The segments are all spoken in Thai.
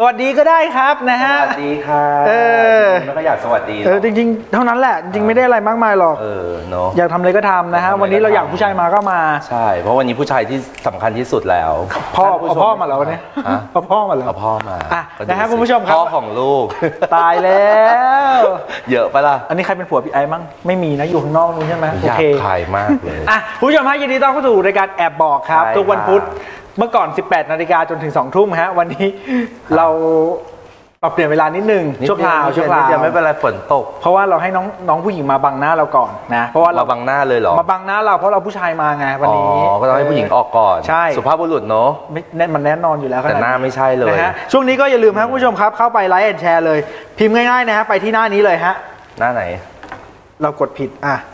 วัสดีก็ได้ครับนะฮะสวัสดีค่ะไม่ก็อยากสวัสดีจริงๆเท่านั้นแหละจริงไม่ได้อะไรมากมายหรอกเนาะอยากทำอะไรก็ทำนะฮะวันนี้เราอยากผู้ชายมาก็มาใช่เพราะวันนี้ผู้ชายที่สำคัญที่สุดแล้วพ่อมาแล้วเนี่ยพ่อมาแล้วพ่อมานะฮะคุณผู้ชมครับพ่อของลูกตายแล้วเยอะปะล่ะอันนี้ใครเป็นผัวพี่ไอ้มั่งไม่มีนะอยู่ข้างนอกนู้นใช่ไหมโอเคขายมากเลยคุณผู้ชมฮะยินดีต้อนรับเข้าสู่รายการแอบบอกครับทุกวันพุธเมื่อก่อน 18 นาฬิกาจนถึง 2 ทุ่มฮะวันนี้เราปรับเปลี่ยนเวลานิดนึงชั่วคราวไม่เป็นไรฝนตกเพราะว่าเราให้น้องผู้หญิงมาบังหน้าเราก่อนนะเพราะว่าเราบังหน้าเลยเหรอมาบังหน้าเราเพราะเราผู้ชายมาไงวันนี้ก็ต้องให้ผู้หญิงออกก่อนใช่สุภาพบุรุษเนาะมันแน่นอนอยู่แล้วแต่หน้าไม่ใช่เลยนะฮะช่วงนี้ก็อย่าลืมครับคุณผู้ชมครับเข้าไปไลค์แอนด์แชร์เลยพิมพ์ง่ายๆนะฮะไปที่หน้านี้เลยฮะหน้าไหนเรากดผิด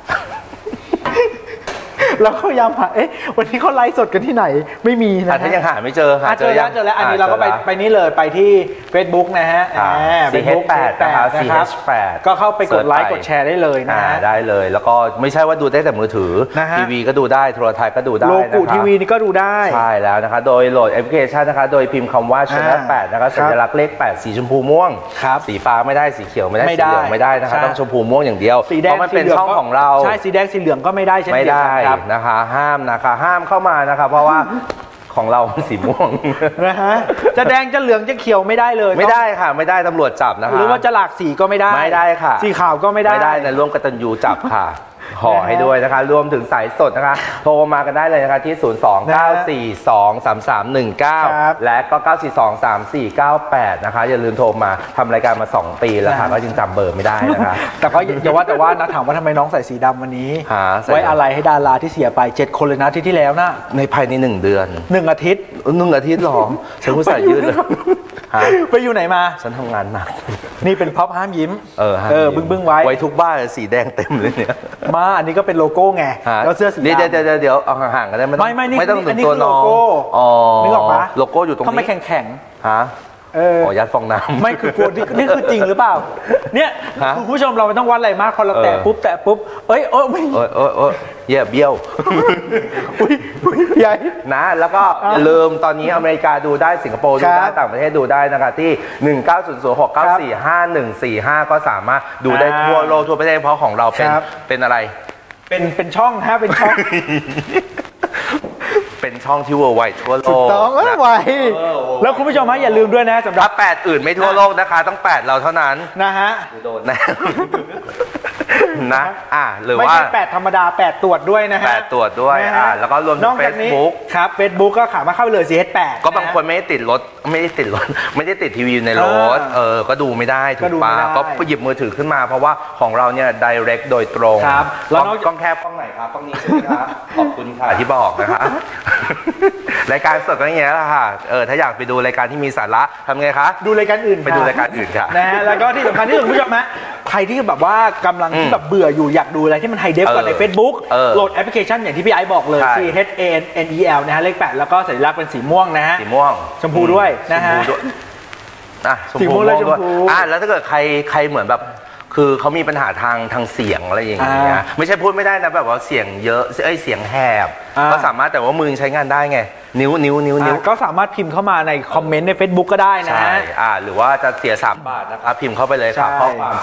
เราก็พยายามหาวันนี้เขาไลฟ์สดกันที่ไหนไม่มีนะถ้ายังหาไม่เจอเจอแล้วอันนี้เราก็ไปนี่เลยไปที่ Facebook นะฮะ CH8 นะครับ CH8 ก็เข้าไปกดไลค์กดแชร์ได้เลยนะได้เลยแล้วก็ไม่ใช่ว่าดูได้แต่มือถือทีวีก็ดูได้โทรทัศน์ก็ดูได้โลกูทีวีนี่ก็ดูได้ใช่แล้วนะคะโดยโหลดแอปพลิเคชันนะคะโดยพิมพ์คำว่า Channel 8นะคะสัญลักษณ์เลข8สีชมพูม่วงสีฟ้าไม่ได้สีเขียวไม่ได้สีเหลืองไม่ได้นะคะต้องชมพูม่วงอย่างเดียวเพราะมันเป็นช่องของเราใช่สีแดงสีเหลืองก็ไม่ได้เช่นเดียวกันนะคะห้ามเข้ามานะคะเพราะว่าของเราสีม่วงนะฮะจะแดงจะเหลืองจะเขียวไม่ได้เลยไม่ได้ค่ะไม่ได้ตำรวจจับนะคะหรือว่าจะหลากสีก็ไม่ได้ค่ะสีขาวก็ไม่ได้ในร่วมกตัญญูจับค่ะห่อให้ด้วยนะคะรวมถึงสายสดนะคะโทรมากันได้เลยนะคะที่029423319และก็9423498นะคะอย่าลืมโทรมาทำรายการมา2 ปีแล้วค่ะก็จึงจำเบอร์ไม่ได้นะคะแต่ก็อย่าว่าแต่ว่านะถามว่าทำไมน้องใส่สีดำวันนี้ไว้อะไรให้ดาราที่เสียไป7 คนเลยนะที่แล้วนะในภายใน1 เดือน 1 อาทิตย์หรอฉันผู้ใส่ยืดเลยไปอยู่ไหนมาฉันทำงานหนักนี่เป็นพ็อปห้ามยิ้มบึ้งไว้ทุกบ้านสีแดงเต็มเลยเนี่ยมาอันนี้ก็เป็นโลโก้ไงแล้วเสื้อสีดำเดี๋ยวเอาห่างๆกันได้ไม่ต้องถึงตัวน้องนึกออกปะโลโก้อยู่ตรงนี้ทำไมแข็งยัดฟองน้ำไม่คือกลัวนี่คือจริงหรือเปล่าเนี่ยคุณผู้ชมเราไม่ต้องวัดอะไรมากพอเราแตะปุ๊บไม่เยี่ยเบี้ยวใหญ่นะแล้วก็อย่าลืมตอนนี้อเมริกาดูได้สิงคโปร์ดูได้ต่างประเทศดูได้นะคะที่190069454145ก็สามารถดูได้ทั่วโลกทั่วประเทศเพราะของเราเป็นอะไรเป็นช่องฮะเป็นช่องเป็นช่องที่เวอร์ไวด์ทั่วโลกต้องไวแล้วคุณผู้ชมฮะอย่าลืมด้วยนะสำหรับ 8อื่นไม่ทั่วโลกนะคะต้อง8เราเท่านั้นนะฮะโดนแน่นะหรือว่าไม่ใช่8ธรรมดา8ตรวจด้วยนะฮะ 8ตรวจด้วยแล้วก็รวมถึง Facebook ครับ Facebook ก็ขามาเข้าไปเลย CH8 ก็บางคนไม่ได้ติดทีวีในรถก็ดูไม่ได้ถูกปะก็หยิบมือถือขึ้นมาเพราะว่าของเราเนี่ย direct โดยตรงแล้วกล้องแคบกล้องไหนครับกล้องนี้ใช่ไหมครับขอบคุณค่ะที่บอกนะคะรายการสดก็อย่างเงี้ยแหละค่ะถ้าอยากไปดูรายการที่มีสาระทำไงคะดูรายการอื่นไปดูรายการอื่นค่ะนะแล้วก็ที่สำคัญที่สุดคุณผู้ชมนะใครที่แบบว่ากำลังที่แบบเบื่ออยู่อยากดูอะไรที่มันไฮเดฟกว่าใน Facebook โหลดแอปพลิเคชันอย่างที่พี่ไอซ์บอกเลย CHANNEL นะฮะเลข8แล้วก็สัญลักษณ์เป็นสีม่วงนะฮะสีม่วงชมพูด้วยนะฮะสีม่วงเลยชมพูแล้วถ้าเกิดใครเหมือนแบบคือเขามีปัญหาทางเสียงอะไรอย่างเงี้ยไม่ใช่พูดไม่ได้นะแบบว่าเสียงเยอะเสียงแหบก็สามารถแต่ว่ามือใช้งานได้ไงนิ้วก็สามารถพิมพ์เข้ามาในคอมเมนต์ใน Facebook ก็ได้นะใช่หรือว่าจะเสีย3 บาทนะครับพิมพ์เข้าไปเลยครับข้อความ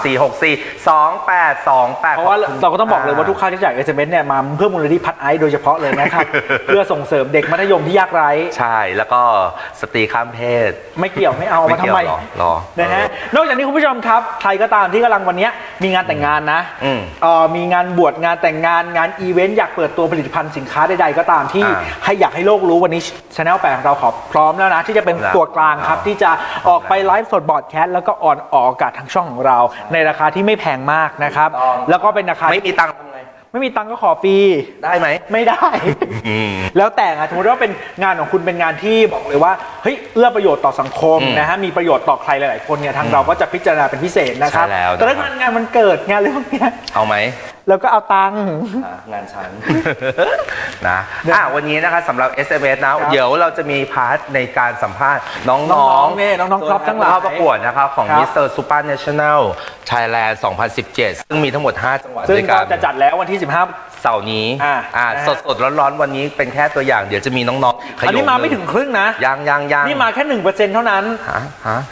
4642828 เพราะว่าเราก็ต้องบอกเลยว่าทุกค่าใช้จ่าย SMS เนี่ยมาเพื่อมูลนิธิพัดไอซ์โดยเฉพาะเลยนะครับเพื่อส่งเสริมเด็กมัธยมที่ยากไร้ใช่แล้วก็สตรีข้ามเพศไม่เกี่ยวไม่เอามาทำไมนะฮะนอกจากนี้คุณผู้ชมครับใครก็ตามที่กำลังวันนี้มีงานแต่งงานนะมีงานบวชงานแต่งงานงานอีเวนต์อยากเปิดตัวผลิตภัณฑ์สินค้าใดๆก็ตามที่อยากให้โลกรู้วันนี้ Channel 8ของเราขอพร้อมแล้วนะที่จะเป็นตัวกลางครับที่จะออกไปไลฟ์สดบอร์ดแคสต์แล้วก็ออกอากาศทางช่องของเราในราคาที่ไม่แพงมากนะครับแล้วก็เป็นราคาไม่มีตังค์ไม่มีตังค์ก็ขอฟรีได้ไหมไม่ได้แล้วแต่สมมติว่าเป็นงานของคุณเป็นงานที่บอกเลยว่าเฮ้ยเอื้อประโยชน์ต่อสังคมนะฮะมีประโยชน์ต่อใครหลายๆคนเนี่ยทางเราก็จะพิจารณาเป็นพิเศษนะครับแต่ถ้างานมันเกิดงานเรื่องนี้เอาไหมแล้วก็เอาตังค์งานฉันนะวันนี้นะคะสำหรับ SMS นะเดี๋ยวเราจะมีพาร์ทในการสัมภาษณ์น้องๆท็อปทั้งหลายเข้าประกวดนะครับของ Mr. Super National Thailand 2017 ซึ่งมีทั้งหมด5 จังหวัดด้วยกันจะจัดแล้ววันที่15เสาร์นี้สดร้อนวันนี้เป็นแค่ตัวอย่างเดี๋ยวจะมีน้องๆอันนี้มาไม่ถึงครึ่งนะยังนี่มาแค่ 1% เท่านั้น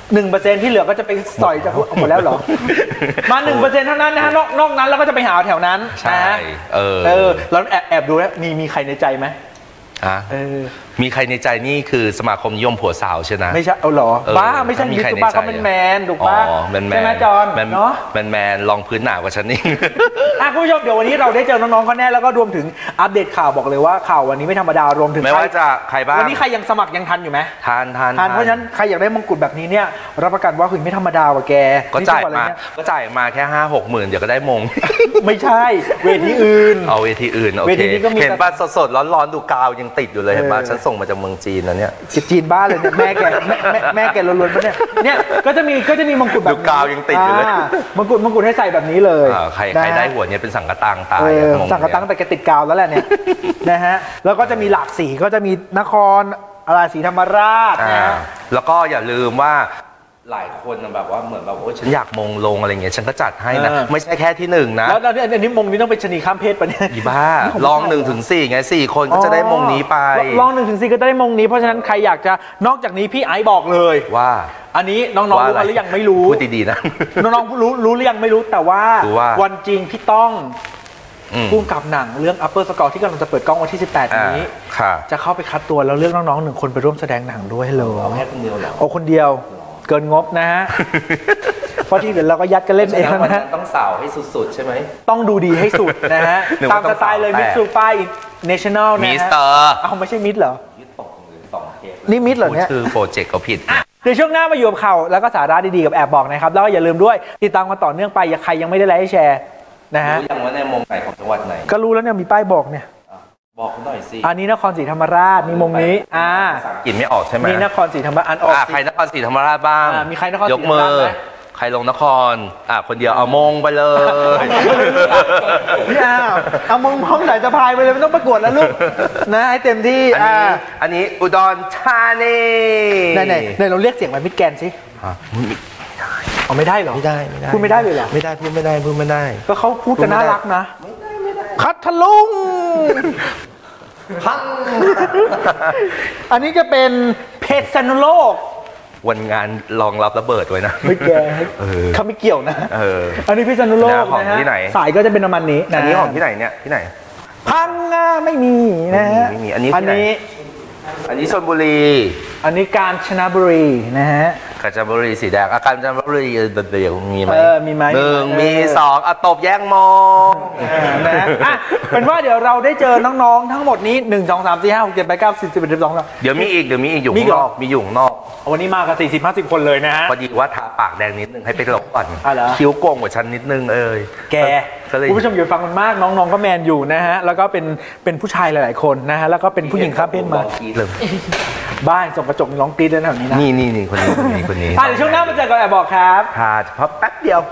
1%ที่เหลือก็จะไปสอยจะหมดแล้วเหรอมา 1%เท่านั้นนะฮะนอกนั้นแล้วก็จะไปหาแถวนั้นใช่แล้วแอบดูแล้วมีใครในใจไหมมีใครในใจนี่คือสมาคมนิยมผัวสาวใช่ไหมไม่ใช่เหรอบ้าไม่ใช่ยูทูบบ้าเขาเป็นแมนถูกป่ะใช่ไหมจอนเนาะแมนลองพื้นหนากว่าฉันนี่คุณผู้ชมเดี๋ยววันนี้เราได้เจอน้องๆเขาแน่แล้วก็รวมถึงอัปเดตข่าวบอกเลยว่าข่าววันนี้ไม่ธรรมดารวมถึงไม่ว่าจะใครบ้างวันนี้ใครยังสมัครยังทันอยู่ไหมทันเพราะฉะนั้นใครอยากได้มงกุฎแบบนี้เนี่ยรับประกันว่าคือไม่ธรรมดาว่ะแกก็จ่ายมาแค่5-6 หมื่นเดี๋ยวก็ได้มงไม่ใช่เวทีอื่นเอาเวทีอื่นโอเคเห็นป่ะสดๆร้อนๆดูกาวยังติดอยู่เลยเห็นป่ะฉันส่งมาจากเมืองจีนนะเนี่ยจีนบ้าเลยเนี่ยแม่แกล้วนๆปะเนี่ยก็จะมีมงกุฎแบบดูกาวยังติดอยู่เลยมงกุฎให้ใส่แบบนี้เลยใครได้หัวเนี่ยเป็นสังกะตังตายสังกะตังแต่แกติดกาวแล้วแหละเนี่ยนะฮะแล้วก็จะมีหลากสีก็จะมีนครอะไรศรีธรรมราชนะแล้วก็อย่าลืมว่าหลายคนแบบว่าเหมือนแบบโอ้ฉันอยากมงลงอะไรเงี้ยฉันก็จัดให้นะไม่ใช่แค่ที่1นะแล้วอันนี้มงนี้ต้องเป็นชนีข้ามเพศปะเนี่ยอีบ้าลอง1-4ไง4 คนก็จะได้มงนี้ไปลอง1-4ก็จะได้มงนี้เพราะฉะนั้นใครอยากจะนอกจากนี้พี่ไอซ์บอกเลยว่าอันนี้น้องๆรู้หรือยังไม่รู้พูดดีๆนะน้องๆรู้หรือยังไม่รู้แต่ว่าวันจริงพี่ต้องพุ่งกับหนังเรื่อง Upper Score ที่กำลังจะเปิดกล้องวันที่18นี้จะเข้าไปคัดตัวแล้วเลือกน้องๆ1 คนไปร่วมแสดงหนังด้วยเลยแค่คนเดียวเหรอคนเดียวเกินงบนะฮะเพราะที่เดี๋ยวเราก็ยัดกันเล่นเองนะต้องสาวให้สุดๆใช่ไหมต้องดูดีให้สุดนะฮะตามสไตล์เลยมิสซูป้าเนชั่นแนลนะฮะมิสเตอร์ไม่ใช่มิสเหรอนี่มิสเหรอเนี่ยคือโปรเจกต์เขาผิดเดี๋ยวช่วงหน้ามาอยู่กับข่าวแล้วก็สาระดีๆกับแอบบอกนะครับแล้วก็อย่าลืมด้วยติดตามกันต่อเนื่องไปใครยังไม่ได้ไลค์ให้แชร์นะฮะรู้ยังว่าในมงไหนของจังหวัดไหนก็รู้แล้วเนี่ยมีป้ายบอกเนี่ยบอกหน่อยสิอันนี้นครศรีธรรมราชมีมงนี้กินไม่ออกใช่ไหมนี่นครศรีธรรมราชออกใครนครศรีธรรมราชบ้างมีใครนครศรียกมือใครลงนครคนเดียวเอามงไปเลยพี่เอามงพร้อมสายสะพายไปเลยไม่ต้องประกวดแล้วลูกนะให้เต็มที่อันนี้อุดรธานีไหนเราเรียกเสียงมันมิดแกนสิเอาไม่ได้เหรอไม่ได้พูดไม่ได้เลยเหรอไม่ได้พูดไม่ได้ก็เขาพูดกันน่ารักนะคัทลุงพังอันนี้จะเป็นเพชรสนุโลกวันงานรองรับระเบิดไว้นะไม่แกเขาไม่เกี่ยวนะอันนี้เพชรสนุโลกนะฮะสายก็จะเป็นประมาณนี้อันนี้ของที่ไหนเนี่ยที่ไหนพังไม่มีนะฮะไม่มีอันนี้ชลบุรีอันนี้กาญจนบุรีนะฮะกาญจนบุรีสีแดงกาญจนบุรีเดียวมีไหมมีไหม 1 มี 2ตบแย่งมองนะเป็นว่าเดี๋ยวเราได้เจอน้องๆทั้งหมดนี้1 2 3 4 5 6 7 8 9 10 11 12แล้วเดี๋ยวมีอีกอยู่ข้างนอกมีอยู่ข้างนอกวันนี้มากัน40-50 คนเลยนะฮะพอดีว่าทาปากแดงนิดนึงให้ไปหลบก่อนคิ้วโกงกว่าฉันนิดนึงแกคุณผู้ชมอย่าฟังมันมากน้องๆก็แมนอยู่นะฮะแล้วก็เป็นผู้ชายหลายๆคนนะฮะแล้วก็เป็นผู้หญิงข้ามเพศมาบ้านส่งกระจกร้องกรี๊ดเลยนะแบบนี้นะนี่คนนี้เดี๋ยวช่วงหน้ามาเจอกันแอบบอกครับเฉพาะแป๊บเดียว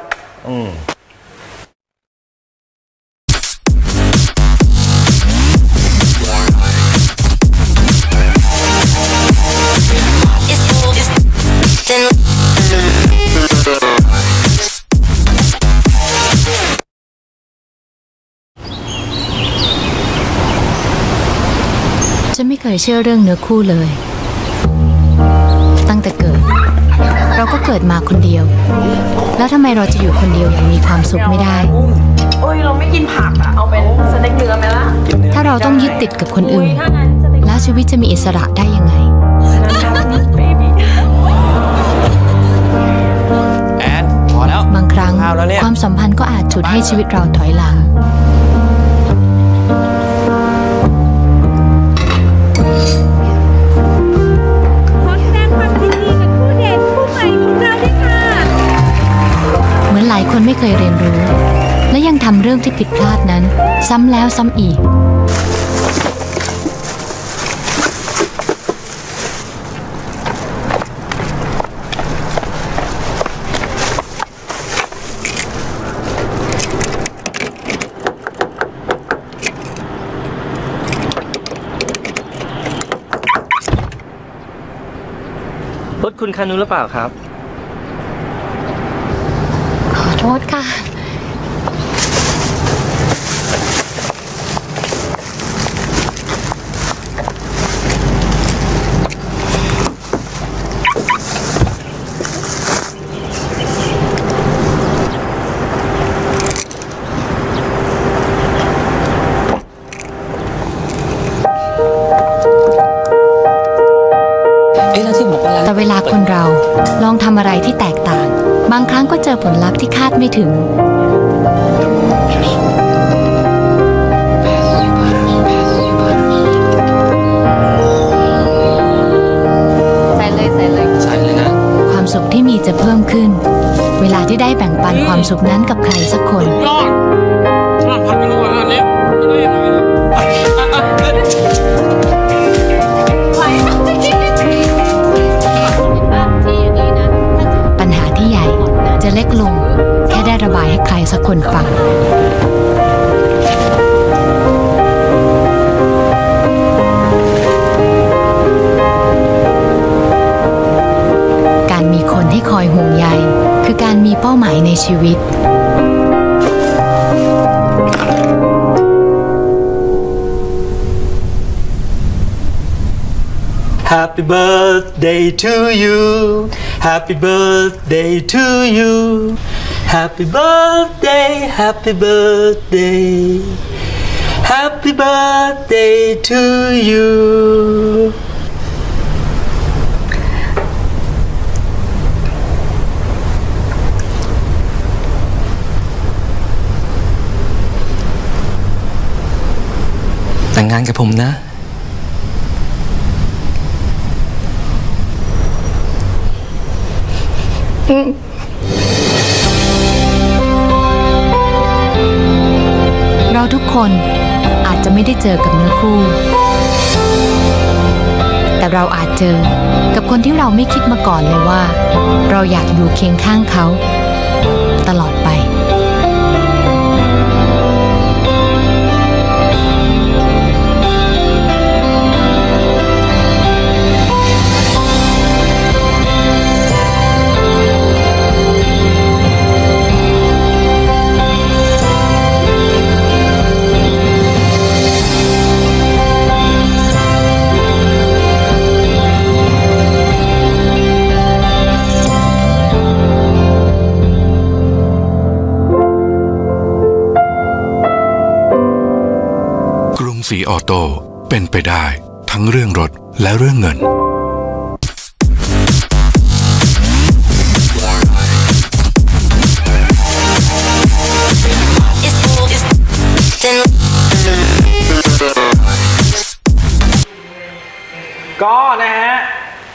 ฉันไม่เคยเชื่อเรื่องเนื้อคู่เลยตั้งแต่เกิดเราก็เกิดมาคนเดียวแล้วทำไมเราจะอยู่คนเดียวอย่างมีความสุขไม่ได้เราไม่กินผักเอาเป็นสเต็กเนื้อไหมล่ะถ้าเราต้องยึดติดกับคนอื่นแล้วชีวิตจะมีอิสระได้ยังไงแอนพอแล้วบางครั้งความสัมพันธ์ก็อาจฉุดให้ชีวิตเราถอยหลังหลายคนไม่เคยเรียนรู้และยังทำเรื่องที่ผิดพลาดนั้นซ้ำแล้วซ้ำอีกรถคุณคันนู้นหรือเปล่าครับโทษค่ะองทำอะไรที่แตกต่าง บางครั้งก็เจอผลลัพธ์ที่คาดไม่ถึงความสุขที่มีจะเพิ่มขึ้นเวลาที่ได้แบ่งปันความสุขนั้นกับใครสักคนปัญหาที่ใหญ่จะเล็กลงแค่ได้ระบายให้ใครสักคนฟังการมีคนที่คอยห่วงใยคือการมีเป้าหมายในชีวิต Happy birthday to you Happy birthday to you Happy birthday Happy birthday Happy birthday to you แต่งงานกับผมนะเราทุกคนอาจจะไม่ได้เจอกับเนื้อคู่แต่เราอาจเจอกับคนที่เราไม่คิดมาก่อนเลยว่าเราอยากอยู่เคียงข้างเขาตลอดไปสีออโต้เป็นไปได้ทั้งเรื่องรถและเรื่องเงินก็นะฮะ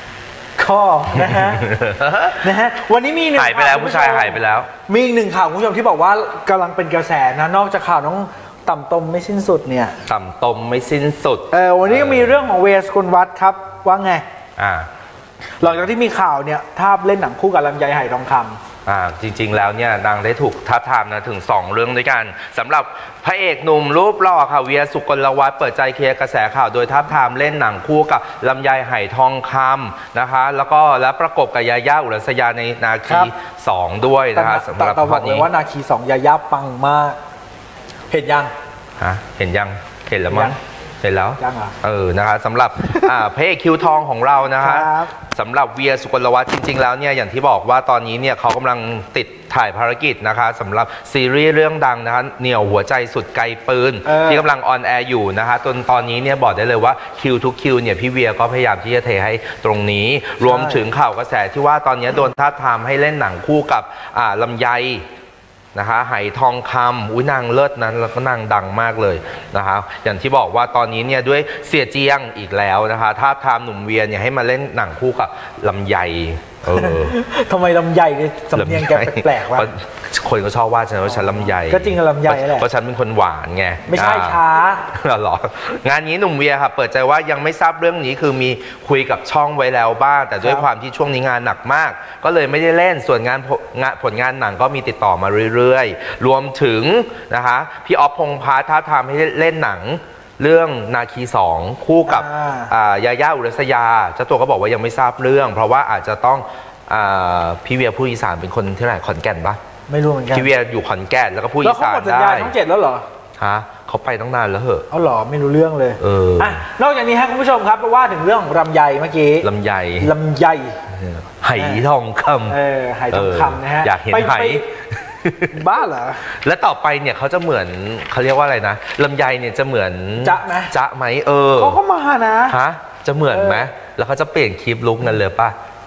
วันนี้มีหนึ่งหายไปแล้วผู้ชายหายไปแล้วมีอีกหนึ่งข่าวคุณผู้ชมที่บอกว่ากำลังเป็นกระแสนะนอกจากข่าวน้องต่ำตมไม่สิ้นสุดเนี่ยต่ำตมไม่สิ้นสุดวันนี้ก็มีเรื่องของเวสกุลวัฒน์ครับว่าไงหลังจากที่มีข่าวเนี่ยทาบเล่นหนังคู่กับลำไยไหทองคำจริงๆแล้วเนี่ยนางได้ถูกท้าทามนะถึง2เรื่องด้วยกันสำหรับพระเอกหนุ่มรูปหล่อค่ะเวียสุกลวัฒน์เปิดใจเคลียร์กระแสข่าวโดยท้าทามเล่นหนังคู่กับลำไยไหทองคำนะคะแล้วประกบกับยาย่าอุรัสยาในนาคี2ด้วยนะคะสำหรับบอกเลยว่านาคี2ยาย่าปังมากเห็นยังเห็นยังเห็นแล้วมั้งเห็นแล้วยังนะคะสำหรับพระเอกคิวทองของเรานะคะสำหรับเวียสุกลวัฒน์จริงๆแล้วเนี่ยอย่างที่บอกว่าตอนนี้เนี่ยเขากำลังติดถ่ายภารกิจนะคะสำหรับซีรีส์เรื่องดังนะคะเหนี่ยวหัวใจสุดไกลปืนที่กำลังออนแอร์อยู่นะคะจนตอนนี้เนี่ยบอกได้เลยว่าคิวทุกคิวเนี่ยพี่เวียก็พยายามที่จะเทให้ตรงนี้รวมถึงข่าวกระแสที่ว่าตอนนี้โดนท้าทามให้เล่นหนังคู่กับลำไยนะคะไหทองคำนางเลิศนั้นแล้วก็นางดังมากเลยนะคะอย่างที่บอกว่าตอนนี้เนี่ยด้วยเสียเจียงอีกแล้วนะคะท้าทามหนุ่มเวียเนี่ยให้มาเล่นหนังคู่กับลำไยทำไมลำไยเนี่ยสำเนียงแกแปลกๆวะคนก็ชอบว่าฉันว่าฉันลำไยก็จริงกับลำไยแหละเพราะฉันเป็นคนหวานไงไม่ใช่ช้าหรองานนี้หนุ่มเวียค่ะเปิดใจว่ายังไม่ทราบเรื่องนี้คือมีคุยกับช่องไว้แล้วบ้างแต่ด้วยความที่ช่วงนี้งานหนักมากก็เลยไม่ได้เล่นส่วนผลงานหนังก็มีติดต่อมาเรื่อยๆรวมถึงนะคะพี่อ๊อฟพงษ์พัฒน์ท้าทามให้เล่นหนังเรื่องนาคี2คู่กับยาย่าอุรัสยาเจ้าตัวก็บอกว่ายังไม่ทราบเรื่องเพราะว่าอาจจะต้องพี่เวียผู้อีสานเป็นคนที่ไหนขอนแก่นปะไม่รู้เหมือนกันพี่เวียอยู่ขอนแก่นแล้วก็ผู้อีสานได้แล้วเขาหมดสัญญาช่อง7แล้วเหรอเขาไปตั้งนานแล้วเหรอเหรอไม่รู้เรื่องเลยนอกจากนี้คุณผู้ชมครับว่าถึงเรื่องของลำไยเมื่อกี้ลำไยไหทองคำไหทองคำนะฮะอยากเห็นไหบ้าเหรอและต่อไปเนี่ยเขาจะเหมือนเขาเรียกว่าอะไรนะลำไยเนี่ยจะเหมือนจ๊ะไหมเขาก็มานะจะเหมือนไหมแล้วเขาจะเปลี่ยนคลิปลุคกันเลยป่ะ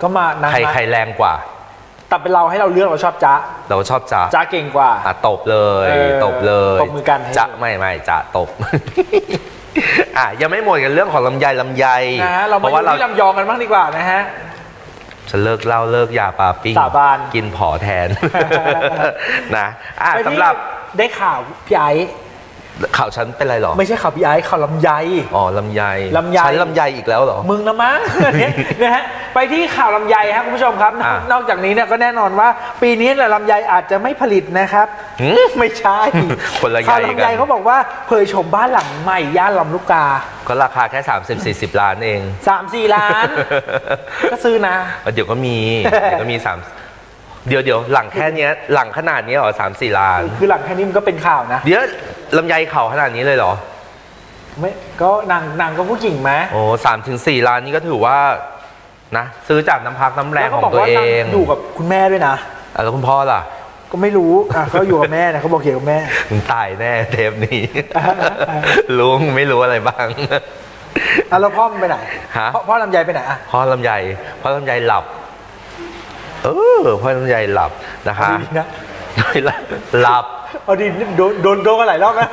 ก็มานางใครแรงกว่าแต่เป็นเราให้เราเลือกเราชอบจ๊ะเราชอบจ๊ะเก่งกว่าตบเลยตบเลยตบมือกันจ๊ะไม่จ๊ะตบยังไม่หมดกันเรื่องของลำไยนะเรามาดูที่ลำยองกันบ้างดีกว่านะฮะฉันเลิกเหล้าเลิกยาปาปิ้งสาบานกินผอแทนนะสำหรับได้ข่าวพี่ไอ้ข่าวฉันเป็นไรหรอไม่ใช่ข่าวพี่ไอ้ข่าวลำไยลำไยฉันลำไยอีกแล้วหรอมึงนะมั้งนะฮะไปที่ข่าวลำไยครับคุณผู้ชมครับนอกจากนี้เนี่ยก็แน่นอนว่าปีนี้แหละลำไยอาจจะไม่ผลิตนะครับไม่ใช่ข่าวลำไยเขาบอกว่าเผยชมบ้านหลังใหม่ย่านลำลูกกาก็ราคาแค่30-40 ล้านเอง 3-4 ล้านก็ซื้อนะเดี๋ยวก็มีเดี๋ยวหลังแค่นี้หลังขนาดนี้เหรอ3-4 ล้านคือหลังแค่นี้มันก็เป็นข่าวนะเดี๋ยวลำไยเข่าขนาดนี้เลยเหรอไม่ก็นางก็ผู้หญิงไหมโอ้3-4 ล้านนี่ก็ถือว่านะซื้อจากน้ำพักน้ำแรงของตัวเองอยู่กับคุณแม่ด้วยนะแล้วคุณพ่อล่ะก็ไม่รู้เขาอยู่กับแม่นะเขาบอกเกี่ยวกับแม่มึงตายแน่เทปนี้ลุงไม่รู้อะไรบ้างแล้วพ่อมันไปไหนพ่อลำไยไปไหนพ่อลำไยหลับพ่อลำไยหลับนะคะหลับเอาดิโดนกันหลายรอบแล้ว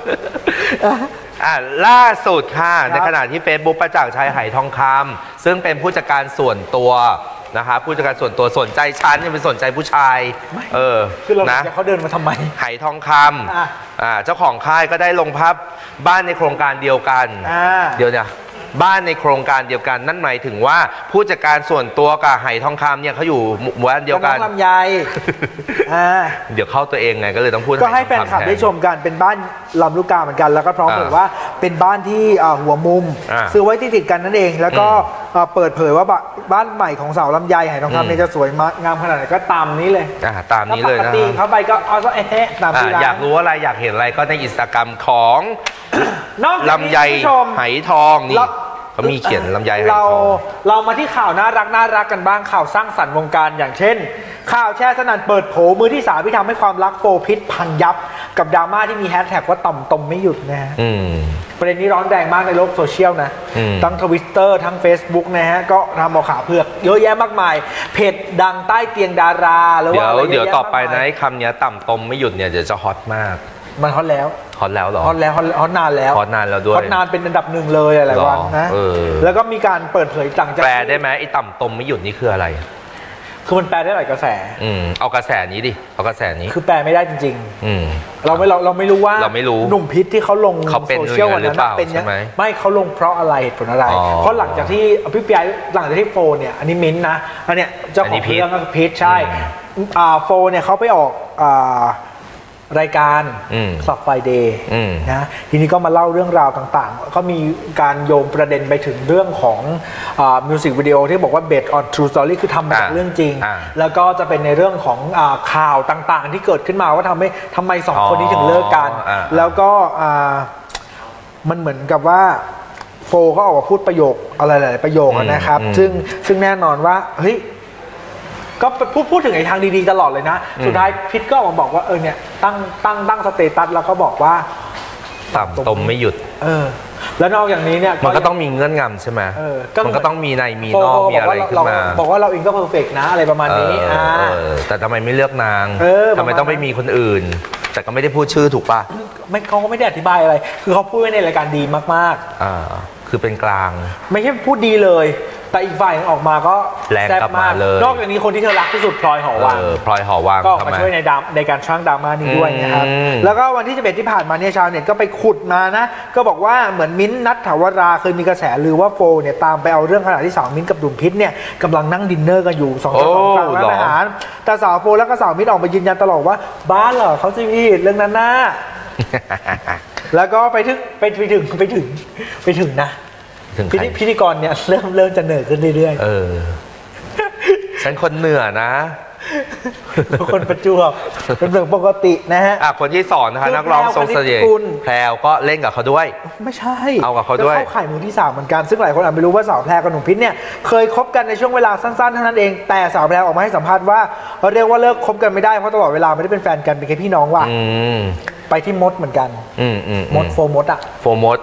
ล่าสุดค่ะในขณะที่ Facebook ประจักษ์ชัยไหทองคำซึ่งเป็นผู้จัดการส่วนตัวนะคะผู้จัดการส่วนตัวสนใจฉันยังเป็นสนใจผู้ชายคือเราจะเขาเดินมาทำไมไหทองคำเจ้าของค่ายก็ได้ลงภาพบ้านในโครงการเดียวกันเดี๋ยวเนี่ยบ้านในโครงการเดียวกันนั่นหมายถึงว่าผู้จัดการส่วนตัวกับไหทองคำเนี่ยเขาอยู่หมู่บ้านเดียวกันลำไยเดี๋ยวเข้าตัวเองไงก็เลยต้องพูดก็ให้แฟนคลับได้ชมกันเป็นบ้านลำลูกกาเหมือนกันแล้วก็พร้อมบอกว่าเป็นบ้านที่หัวมุมซื้อไว้ติดกันนั่นเองแล้วก็เปิดเผยว่าบ้านใหม่ของสาวลำไยไหทองคำเนี่ยจะสวยงามขนาดไหนก็ตามนี้เลยตามนี้เลยนะปกติเขาไปก็ตามที่อยากรู้อะไรอยากเห็นอะไรก็ในอินสตาแกรมของลำไยไหทองนี่เขามีเขียนลำไยไหทองเรามาที่ข่าวน่ารักกันบ้างข่าวสร้างสรรค์วงการอย่างเช่นข่าวแช่สนั่นเปิดโผมือที่3ที่ทำให้ความรักโฟพิษพังยับกับดราม่าที่มีแฮชแท็กว่าต่ำตมไม่หยุดนะฮะประเด็นนี้ร้อนแรงมากในโลกโซเชียลนะทั้ง Twitter ทั้ง Facebook นะฮะก็ทำเอาข่าวเผือกเยอะแยะมากมายเพจดังใต้เตียงดาราแล้วว่าเดี๋ยวต่อไปนะคำนี้ต่ำตมไม่หยุดเนี่ยเดี๋ยวจะฮอตมากมันฮอตแล้วเหรอฮอตนานแล้วฮอตนานแล้วด้วยฮอตนานเป็นอันดับหนึ่งเลยอะไรวันนะแล้วก็มีการเปิดเผยหลังจากแปลได้ไหมไอ้ต่ำตมไม่หยุดนี่คืออะไรคือมันแปลได้หลายกระแสเอากระแสนี้ดิเอากระแสนี้คือแปลไม่ได้จริงๆเราไม่รู้ว่าหนุ่มพิษที่เขาลงโซเชียลวันนั้นเป็นยังไงไม่เขาลงเพราะอะไรเหตุผลอะไรเพราะหลังจากที่พี่ปีหลังจากที่โฟเนี่ยอันนี้มิ้นนะอันเนี้ยเจ้าของเรื่องก็พิษใช่โฟเนี่ยเขาไปออกรายการสับไฟเดย์นะทีนี้ก็มาเล่าเรื่องราวต่างๆก็มีการโยงประเด็นไปถึงเรื่องของมิวสิกวิดีโอที่บอกว่า based on true story คือทำมาจากเรื่องจริงแล้วก็จะเป็นในเรื่องของข่าวต่างๆที่เกิดขึ้นมาว่าทำไม2คนนี้ถึงเลิกกันแล้วก็มันเหมือนกับว่าโฟก็ออกมาพูดประโยคอะไรหลายประโยคนะครับซึ่งแน่นอนว่าเฮ้ยก็พูดถึงไอ้ทางดีๆตลอดเลยนะสุดท้ายพิษก็ออกมาบอกว่าเนี่ยตั้งสเตตัสแล้วก็บอกว่าต่ำตมไม่หยุดแล้วนอกจากนี้เนี่ยมันก็ต้องมีเงื่อนงำใช่ไหมมันก็ต้องมีในมีนอกมีอะไรขึ้นมาบอกว่าเราเองก็เพอร์เฟกต์นะอะไรประมาณนี้แต่ทำไมไม่เลือกนางทำไมต้องไปมีคนอื่นแต่ก็ไม่ได้พูดชื่อถูกป่ะไม่เขาก็ไม่ได้อธิบายอะไรคือเขาพูดไว้ในรายการดีมากๆคือเป็นกลางไม่ใช่พูดดีเลยแต่อีกฝ่ายออกมาก็แรงกลับมาเลยนอกจากนี้คนที่เธอรักที่สุดพลอยหอวังก็มาช่วยในการสร้างดราม่านี้ด้วยนะครับแล้วก็วันที่11ที่ผ่านมาเนี่ยชาวเน็ตก็ไปขุดมานะก็บอกว่าเหมือนมิ้นท์ณัฐาวราเคยมีกระแสลือว่าโฟเนี่ยตามไปเอาเรื่องขณะที่สาวมิ้นท์กับดุมพิษเนี่ยกำลังนั่งดินเนอร์กันอยู่2 ต่อ 2กลางร้านอาหารแต่สาวโฟแล้วก็สาวมิ้นท์ออกมายืนยันตลอดว่าบ้าเหรอเขาจะผิดเรื่องนั้นนะแล้วก็ไปถึงนะพิธีกรเนี่ยเริ่มจะเหนื่อยขึ้นเรื่อยๆฉันคนเหนื่อยนะคนประจวบเป็นเรื่องปกตินะฮะคนที่สอนนะคะนักร้องทรงเสน่ห์แพรวก็เล่นกับเขาด้วยไม่ใช่เอากับเขาด้วยเข้าข่ายมือที่3เหมือนกันซึ่งหลายคนอาจไม่รู้ว่าสาวแพรกับหนุ่มพิษเนี่ยเคยคบกันในช่วงเวลาสั้นๆเท่านั้นเองแต่สาวแพรออกมาให้สัมภาษณ์ว่าเรียกว่าเลิกคบกันไม่ได้เพราะตลอดเวลาไม่ได้เป็นแฟนกันเป็นแค่พี่น้องว่ะไปที่มดเหมือนกันมดโฟมดอะโฟมด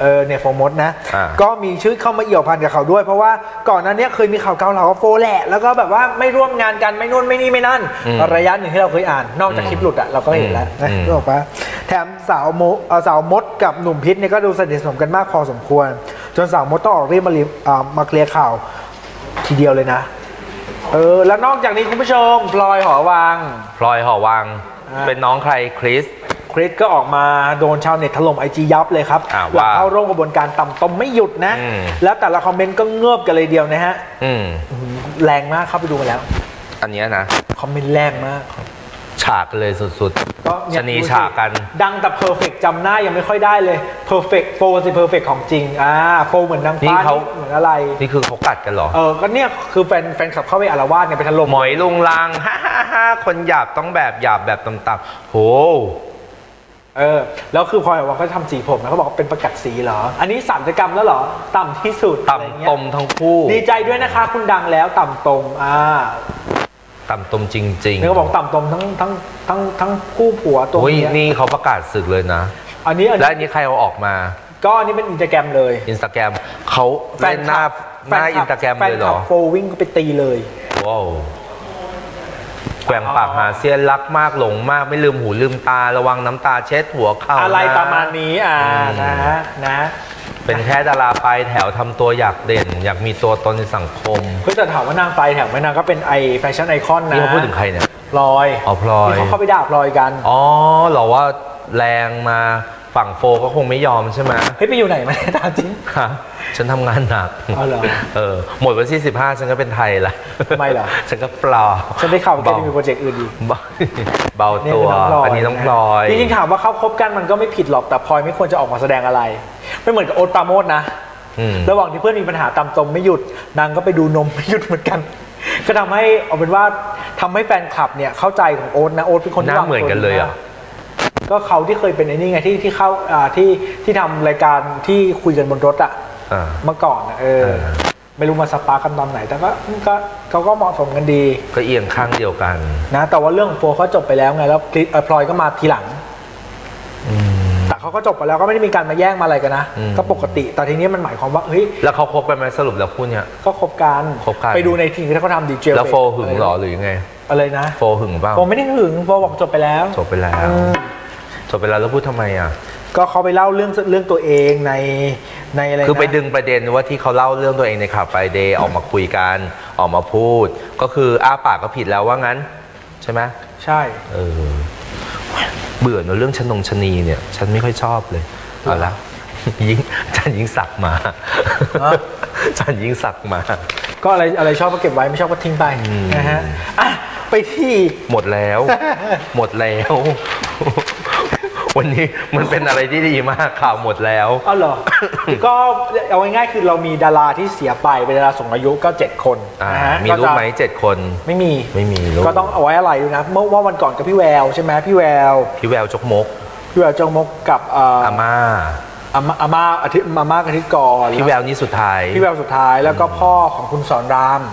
เนี่ยโฟมดนะก็มีชื่อเข้ามาเอี่ยวพันกับเขาด้วยเพราะว่าก่อนหน้านี้เคยมีข่าวเกาเหลากับโฟแหละแล้วก็แบบว่าไม่ร่วมงานกันไม่นู่นไม่นี่ไม่นั่นระยะหนึ่งที่เราเคยอ่านนอกจากคลิปหลุดเราก็เห็นแล้วนะก็บอกว่าแถมสาวมดกับหนุ่มพิษเนี่ยก็ดูสนิทสนมกันมากพอสมควรจนสาวมดต้องออกรีบมาเคลียร์ข่าวทีเดียวเลยนะแล้วนอกจากนี้คุณผู้ชมพลอยหอวังเป็นน้องใครคริสก็ออกมาโดนชาวเน็ตถล่มIGยับเลยครับหลังเข้าร่วมกระบวนการต่ำต้มไม่หยุดนะแล้วแต่ละคอมเมนต์ก็เงือบกันเลยเดียวนะฮะแรงมากเข้าไปดูมาแล้วอันนี้นะคอมเมนต์แรงมากฉากเลยสุดๆก็ชนีฉากกันดังแต่เพอร์เฟกต์จำหน้ายังไม่ค่อยได้เลยเพอร์เฟกต์โฟสิเพอร์เฟกต์ของจริงโฟเหมือนนางฟ้าเหมือนอะไรนี่คือเขากัดกันเหรอก็เนี่ยคือแฟนขับเข้าไปอารวาสเนี่ยไปถล่มหมอยลุงลังฮ่าคนหยาบต้องแบบหยาบแบบต่ำๆโหแล้วคือพอว่าเขาทำสีผมนะเขาบอกว่าเป็นประกัดสีเหรออันนี้สัญญกรรมแล้วเหรอต่ำที่สุดต่ำตมทั้งคู่ดีใจด้วยนะคะคุณดังแล้วต่ำตมต่ำตมจริงๆนี่เขาบอกต่ำตมทั้งคู่ผัวตัวนี้นี่เขาประกาศศึกเลยนะอันนี้และอันนี้ใครเอาออกมาก็อันนี้เป็นอินสตาแกรมเลยอินสตาแกรมเขาแฟนหน้าอินสตาแกรมเลยเหรอแฟนคลับโฟวิ่งก็ไปตีเลยว้าวแกว่งปากหาเซียนรักมากหลงมากไม่ลืมหูลืมตาระวังน้ำตาเช็ดหัวเข่าอะไรประมาณนี้นะเป็นแค่ดาราปลายแถวทำตัวอยากเด่นอยากมีตัวตนในสังคมเพื่อจะถามว่านางปลายแถวไหมนางก็เป็นแฟชั่นไอคอนนะนี่เขาพูดถึงใครเนี่ยพลอยพลอยที่เขาเข้าไปด่าพลอยกันเหรอว่าแรงมาฝั่งโฟก็คงไม่ยอมใช่ไหมเฮ้ยไปอยู่ไหนมาตามจริงค่ะฉันทำงานหนักหมดวันที่15ฉันก็เป็นไทยละไม่หรอฉันก็ปลอฉันได้ข่าวว่าแกมีโปรเจกต์อื่นดีเบาตัวอันนี้ต้องพลอยจริงๆถามว่าเขาคบกันมันก็ไม่ผิดหรอกแต่พลอยไม่ควรจะออกมาแสดงอะไรไม่เหมือนกับโอ๊ตปราโมชนะระหว่างที่เพื่อนมีปัญหาตามตรงไม่หยุดนางก็ไปดูนมไม่หยุดเหมือนกันก็ทำให้เอาเป็นว่าทำให้แฟนคลับเนี่ยเข้าใจของโอ๊ตนะโอ๊ตเป็นคนที่เหมือนกันเลยอ่ะก็เขาที่เคยเป็นไอ้นี่ไงที่เข้าที่ทำรายการที่คุยกันบนรถอะเมื่อก่อนไม่รู้มาสปากันตอนไหนแต่ก็เขาก็เหมาะสมกันดีก็เอียงข้างเดียวกันนะแต่ว่าเรื่องโฟเขาจบไปแล้วไงแล้วพลอยก็มาทีหลังแต่เขาก็จบไปแล้วก็ไม่ได้มีการมาแย่งมาอะไรกันนะก็ปกติแต่ทีนี้มันหมายความว่าเฮ้ยแล้วเขาคบกันไหมสรุปแล้วคู่เนี้ยก็คบกันไปดูในทีที่เขาทำดีเจแล้วโฟหึงหรอหรือยังไงอะไรนะโฟหึงเปล่าโฟไม่ได้หึงโฟบอกจบไปแล้วจบไปแล้วแล้วพูดทำไมอ่ะก็เขาไปเล่าเรื่องตัวเองในอะไรคือไปดึงประเด็นว่าที่เขาเล่าเรื่องตัวเองในข่าวไฟเดย์ออกมาคุยกันออกมาพูดก็คืออ้าปากก็ผิดแล้วว่างั้นใช่ไหมใช่เบื่อเรื่องชนีเนี่ยฉันไม่ค่อยชอบเลยเอาละฉันยิ่งสักมาก็อะไรชอบก็เก็บไว้ไม่ชอบก็ทิ้งไปนะฮะไปที่หมดแล้ววันนี้มันเป็นอะไรที่ดีมากข่าวหมดแล้วเหรอก็เอาง่ายๆคือเรามีดาราที่เสียไปเป็นดาราสูงอายุก็7 คนนะฮะมีรูปไหม7 คนไม่มีก็ต้องเอาไว้อะไรดูนะเมื่อวันก่อนกับพี่แววใช่ไหมพี่แววจกมกกับอาม่าอาทิตย์ก่อนพี่แววนี่สุดท้ายแล้วก็พ่อของคุณสอนราม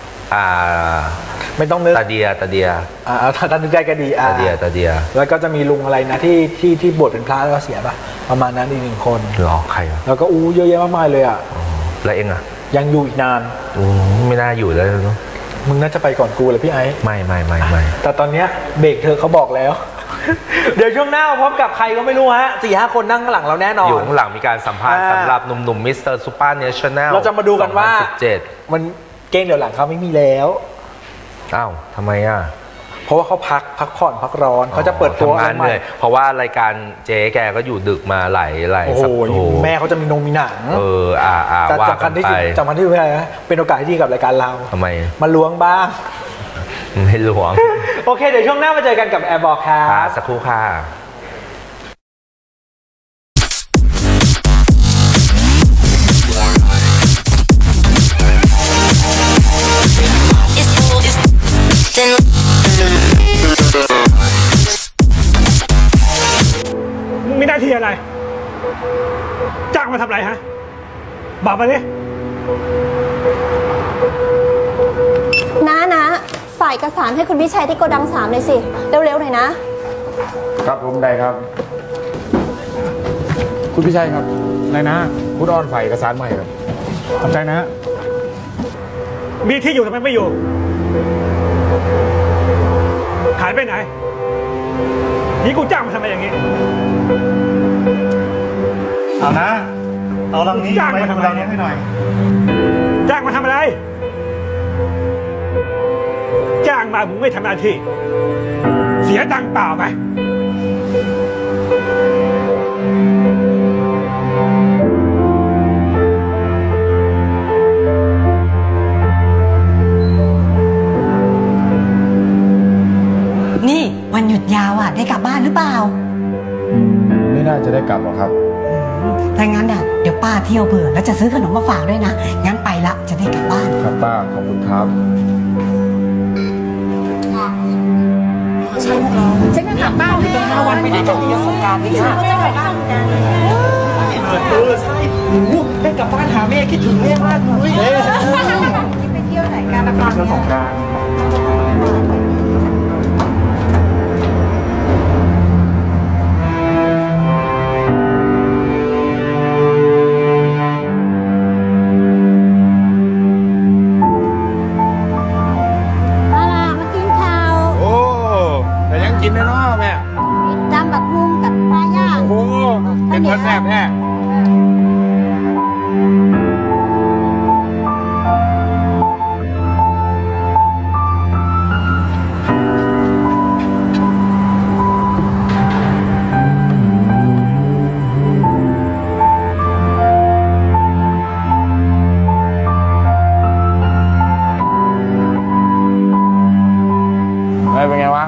ไม่ต้องนึกตาเดียถ้านึกได้ก็ดีตาเดียแล้วก็จะมีลุงอะไรนะที่บวชเป็นพระแล้วก็เสียป่ะประมาณนั้นอีก1 คนหรอใครแล้วก็เยอะแยะมากมายเลยอ่ะแล้วเองอ่ะยังอยู่อีกนานไม่น่าอยู่แล้วเนาะมึงน่าจะไปก่อนกูเลยพี่ไอ้ไม่แต่ตอนเนี้ยเบรกเธอเขาบอกแล้วเดี๋ยวช่วงหน้าพบกับใครก็ไม่รู้ฮะ 4-5 คนนั่งข้างหลังเราแน่นอนอยู่ข้างหลังมีการสัมภาษณ์สำหรับหนุ่มมิสเตอร์ซูเปอร์เนชั่นแนลเราจะมาดูกันว่ามันเก้งเดี๋ยวหลังเขาไม่มีแล้วอ้าวทำไมอ่ะเพราะว่าเขาพักผ่อนพักร้อนเขาจะเปิดตัวอะไรใหม่เพราะว่ารายการเจ๊แกก็อยู่ดึกมาหลายสัปดาห์แม่เขาจะมีมีหนังว่ากันไปจำคัญที่เป็นอะไรนะเป็นโอกาสที่ดีกับรายการเราทำไมมาล้วงบ้างไม่ล้วงโอเคเดี๋ยวช่วงหน้ามาเจอกันกับแอร์บอกค่ะสักครู่ค่ะมีหน้าที่อะไรจ้างมาทำอะไรฮะบอกมาดินะฝ่ายเอกสารให้คุณวิชัยที่โกดัง3เลยสิเร็วๆหน่อยนะครับผมได้ครับคุณวิชัยครับนายนะผู้ดอนไฟเอกสารใหม่ครับขอบใจนะมีที่อยู่ทำไมไม่อยู่หายไปไหนนี่กูจ้างมาทำอะไรอย่างนี้เอานะเอาลังนี้จ้างมาทำอะไรให้หน่อยจ้างมาทำอะไรจ้างมามึงไม่ทำหน้าที่เสียตังค์เปล่าไหมนี่วันหยุดยาวได้กลับบ้านหรือเปล่าไม่น่าจะได้กลับหรอกครับถ้างั้นเดี๋ยวป้าเที่ยวเผื่อแล้วจะซื้อขนมมาฝากด้วยนะงั้นไปละจะได้กลับบ้านครับป้าขอบคุณครับใช่พวกเราฉันจะกลับบ้านเลย5 วันไม่ได้กลับที่สงการนี่ค่ะจะกลับบ้านกันใช่ได้กลับบ้านหาแม่คิดถึงแม่มากเลยไปเที่ยวไหนกันละกันสงการกินได้เนาะแม่จำแบบมุงกับปลาย่างโอ้เป็นแซ่บแท้เป็นไงวะ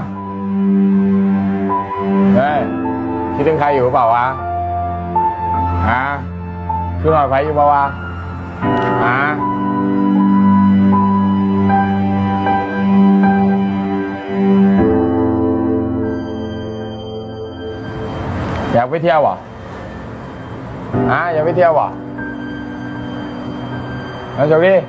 คิดถึงใครอยู่เปล่าวะฮะคือหน่อยไฟอยู่เปล่าวะฮะอยากไปเที่ยววะฮะอยากไปเที่ยววะแล้วโชคดี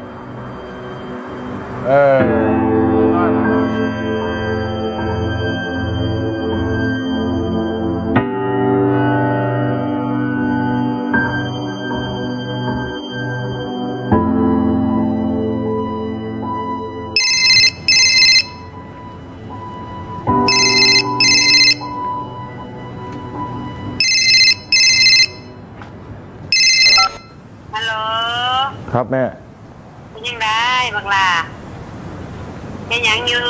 ครับแม่ยังได้บักลาเป็นยังอยู่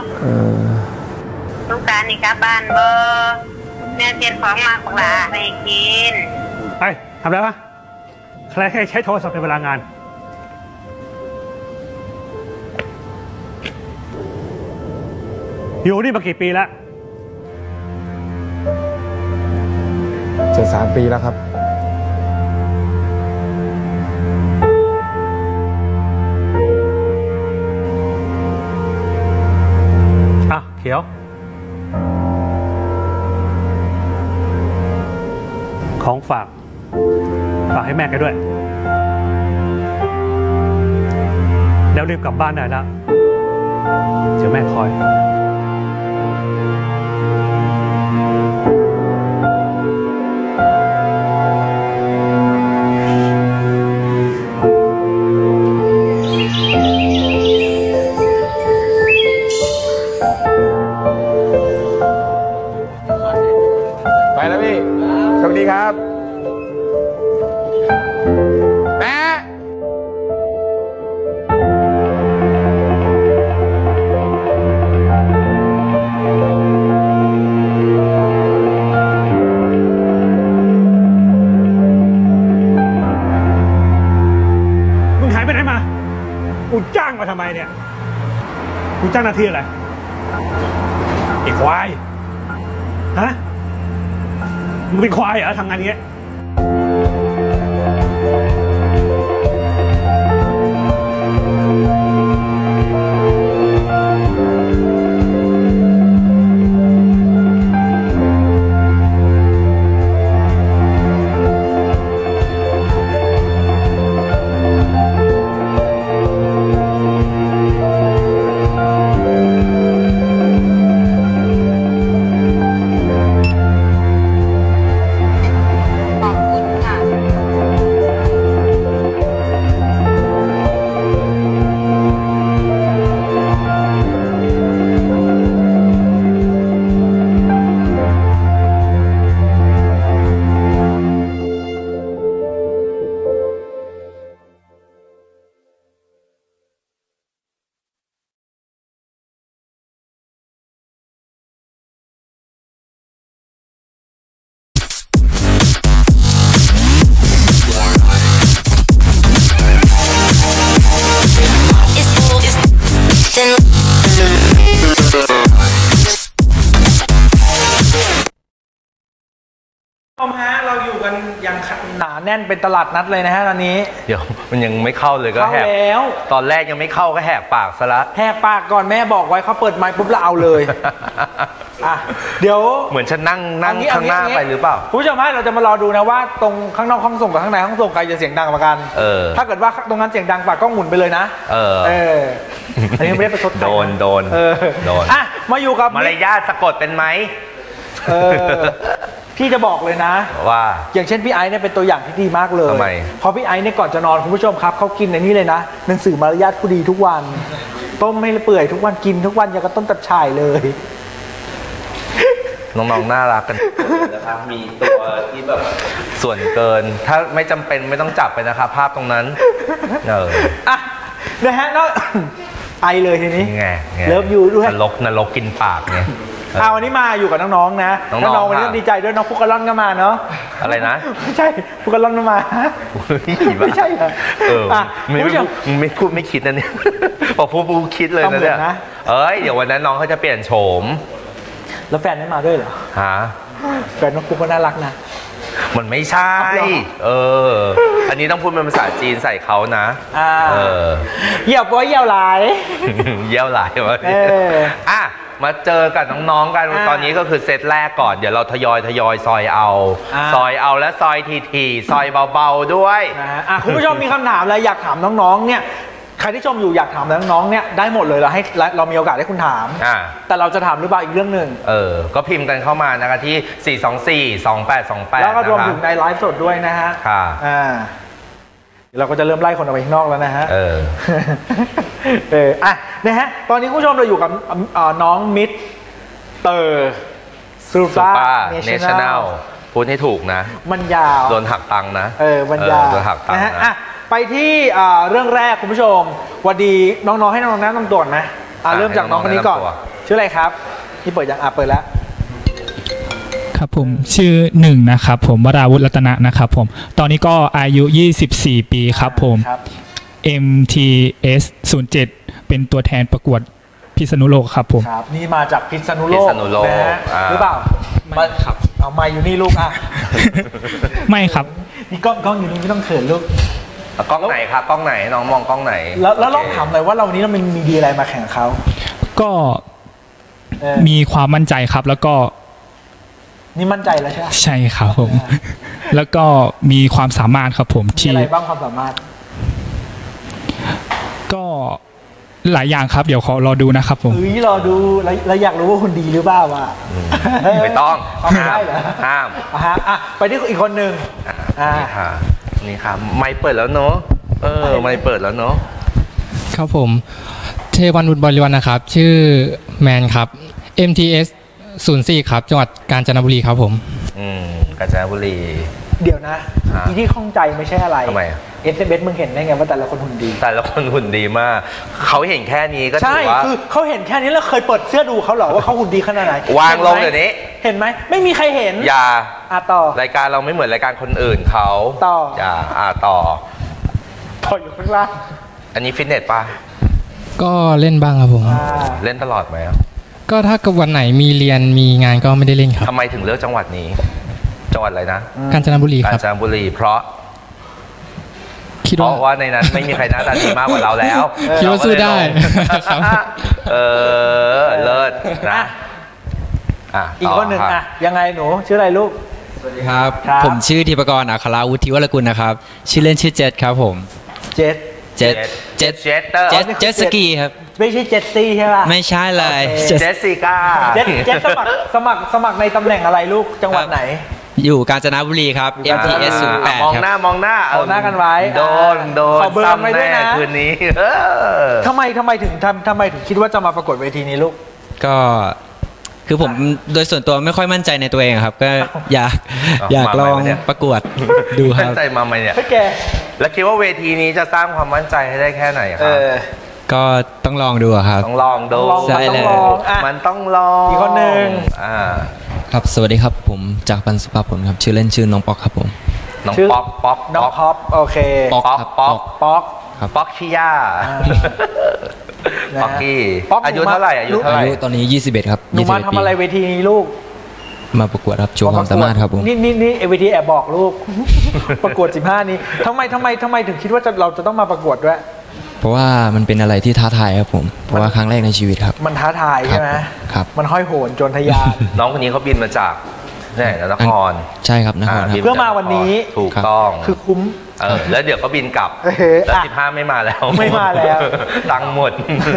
ลูกตานี่กลับบ้านบ่แม่เตรียมของมาบักลาไปกินไปทำอะไรวะใครให้ใช้โทรศัพท์ในเวลางานอยู่นี่มากี่ปีแล้วจะ3 ปีแล้วครับเขียวของฝากให้แม่แกด้วยแล้วรีบกลับบ้านได้แล้วเดี๋ยวแม่คอยไปแล้วพี่โชคดีครับแม่มึงหายไปไหนมากูจ้างมาทำไมเนี่ยกูจ้างหน้าที่อะไรไอ้ควายฮะมึงเป็นควายเหรอทำงานเงี้ยฮะเราอยู่กันอย่างหนาแน่นเป็นตลาดนัดเลยนะฮะตอนนี้เดี๋ยวมันยังไม่เข้าเลยก็แหกแล้วตอนแรกยังไม่เข้าก็แหกปากซะละแหกปากก่อนแม่บอกไว้เขาเปิดไมค์ปุ๊บเราเอาเลยอ่ะเดี๋ยวเหมือนฉันนั่งข้างหน้าไปหรือเปล่าผู้ชมฮะเราจะมารอดูนะว่าตรงข้างนอกห้องส่งกับข้างในห้องส่งใครจะเสียงดังกว่ากันถ้าเกิดว่าตรงนั้นเสียงดังปากก็หมุนไปเลยนะอันนี้ไม่ได้ประชดโดนอ่ะมาอยู่กับมารยาทสะกดเป็นไหมพี่จะบอกเลยนะว่าอย่างเช่นพี่ไอซ์เนี่ยเป็นตัวอย่างที่ดีมากเลยเพราะพี่ไอซ์เนี่ยก่อนจะนอนคุณผู้ชมครับเขากินในนี้เลยนะหนังสือมารยาทผู้ดีทุกวันต้มไม่เปื่อยทุกวันกินทุกวันอย่างกับต้นตัดฉ่ายเลยน้องๆน่ารักกันนะครับมีตัวที่แบบส่วนเกินถ้าไม่จำเป็นไม่ต้องจับไปนะครับภาพตรงนั้นอ่ะนะฮะน้องไอเลยทีนี้เลิฟยูด้วยนรกกินปากเนี่ยวันนี้มาอยู่กับน้องๆนะน้องๆวันนี้ดีใจด้วยน้องฟุกกะล่อนก็มาเนาะอะไรนะไม่ใช่ฟุกกะล่อนมาไม่ใช่เหรอไม่คิดนะเนี่ยพอพูดคิดเลยนะเนี่ยเดี๋ยววันนั้นน้องเขาจะเปลี่ยนโฉมแล้วแฟนไม่มาด้วยเหรอแฟนน้องฟุกก็น่ารักนะมันไม่ใช่อันนี้ต้องพูดเป็นภาษาจีนใส่เขานะเยี่ยวป้อยเยี่ยวหลายเยี่ยวหลายวะมาเจอกับน้องๆกันตอนนี้ก็คือเซตแรกก่อนเดี๋ยวเราทยอยซอยเอาและซอยทีซอยเบาๆด้วยคุณผู้ชมมีคำถามอะไรอยากถามน้องๆเนี่ยใครที่ชมอยู่อยากถามน้องๆเนี่ยได้หมดเลยเรามีโอกาสให้คุณถามแต่เราจะถามหรือเปล่าอีกเรื่องหนึ่งก็พิมพ์กันเข้ามานะคะที่4242828 แล้วก็รวมถึงในไลฟ์สดด้วยนะฮะเราก็จะเริ่มไล่คนออกไปข้างนอกแล้วนะฮะนะฮะตอนนี้คุณผู้ชมเราอยู่กับน้องมิสเตอร์ซูเปอร์เนชั่นแนลพูดให้ถูกนะมันยาวโดนหักตังค์นะมันยาวโดนหักตังค์นะไปที่เรื่องแรกคุณผู้ชมวันดีน้องๆให้น้องๆแนะนำตัวนะเริ่มจากน้องคนนี้ก่อนชื่ออะไรครับที่เปิดยังเปิดแล้วครับผมชื่อหนึ่งนะครับผมวราวุฒิรัตนะนะครับผมตอนนี้ก็อายุ24ปีครับผม MTS 07เป็นตัวแทนประกวดพิษณุโลกครับผมนี่มาจากพิษณุโลกนะหรือเปล่าไม่ครับเอาไมค์อยู่นี่ลูกไม่ครับนี่กล้องอยู่นี่ไม่ต้องเขินลูกกล้องไหนครับกล้องไหนน้องมองกล้องไหนแล้วลองถามเลยว่าเราวันนี้เรามีดีอะไรมาแข่งเขาก็มีความมั่นใจครับแล้วก็นี่มั่นใจแล้วใช่ไหมใช่ครับผมแล้วก็มีความสามารถครับผมที่อะไรบ้างความสามารถก็หลายอย่างครับเดี๋ยวขอรอดูนะครับผมรอดูแล้วอยากรู้ว่าคุณดีหรือเปล่าวะไม่ต้องห้ามไปที่อีกคนหนึ่งนี่ค่ะไมค์เปิดแล้วเนาะไมค์เปิดแล้วเนาะครับผมเทวันบุญบริวัลนะครับชื่อแมนครับ MTS 04ครับจังหวัดกาญจนบุรีครับผมกาญจนบุรีเดี๋ยวนะที่ข้องใจไม่ใช่อะไรทำไม SMS มึงเห็นได้ไงว่าแต่ละคนหุ่นดีแต่ละคนหุ่นดีมากเขาเห็นแค่นี้ก็ถือว่าคือเขาเห็นแค่นี้แล้วเคยเปิดเสื้อดูเขาหรอว่าเขาหุ่นดีขนาดไหนวางลงเดี๋ยวนี้เห็นไหมไม่มีใครเห็นอย่าต่อรายการเราไม่เหมือนรายการคนอื่นเขาอย่าต่ออยู่ข้างล่างอันนี้ฟิตเนสป่ะก็เล่นบ้างครับผมเล่นตลอดไหมก็ถ้ากับวันไหนมีเรียนมีงานก็ไม่ได้เล่นครับทำไมถึงเลือกจังหวัดนี้จังหวัดอะไรนะกาญจนบุรีครับกาญจนบุรีเพราะว่าในนั้นไม่มีใครหน้าตาดีมากกว่าเราแล้วคิดว่าสู้ได้เลิศนะอีกคนหนึ่งยังไงหนูชื่ออะไรลูกสวัสดีครับผมชื่อธีปกรณ์อัคราวุฒิวรกุลนะครับชื่อเล่นชื่อเจษครับผมเจษสกีครับไม่ใช่เจสซี่ใช่ป่ะไม่ใช่เลยเจสสิก้าเจสสมัครในตำแหน่งอะไรลูกจังหวัดไหนอยู่กาญจนบุรีครับ MTS 08 มองหน้ามองหน้าเอาหน้ากันไว้โดนซ้ำแน่คืนนี้ทำไมถึงคิดว่าจะมาประกวดเวทีนี้ลูกก็คือผมโดยส่วนตัวไม่ค่อยมั่นใจในตัวเองครับก็อยากลองประกวดดูครับมั่นใจมาไหมเนี่ยแล้วคิดว่าเวทีนี้จะสร้างความมั่นใจให้ได้แค่ไหนครับก็ต้องลองดูครับต้องลองดูใช่เลยมันต้องลองอีกคนหนึ่งครับสวัสดีครับผมจากปันสุภาพลครับชื่อเล่นชื่อน้องป๊อกครับผมน้องป๊อกน้องป๊อกโอเคป๊อกครับป๊อกชิยาป๊อกกี้อายุเท่าไหร่อายุตอนนี้21ครับหนูมาทำอะไรเวทีนี้ลูกมาประกวดครับโชว์ความสามารถครับผมนี่เอวีทีแอบบอกลูก ประกวด15นี้ทำไมถึงคิดว่าเราจะต้องมาประกวดด้วยเพราะว่ามันเป็นอะไรที่ท้าทายครับผมเพราะว่าครั้งแรกในชีวิตครับมันท้าทายใช่ไหมครับมันห้อยโหนโจรทยานน้องคนนี้เขาบินมาจากนครใช่ครับนครเพื่อมาวันนี้ถูกต้องคือคุ้มแล้วเดี๋ยวก็บินกลับแล้ว15ไม่มาแล้วตังหมด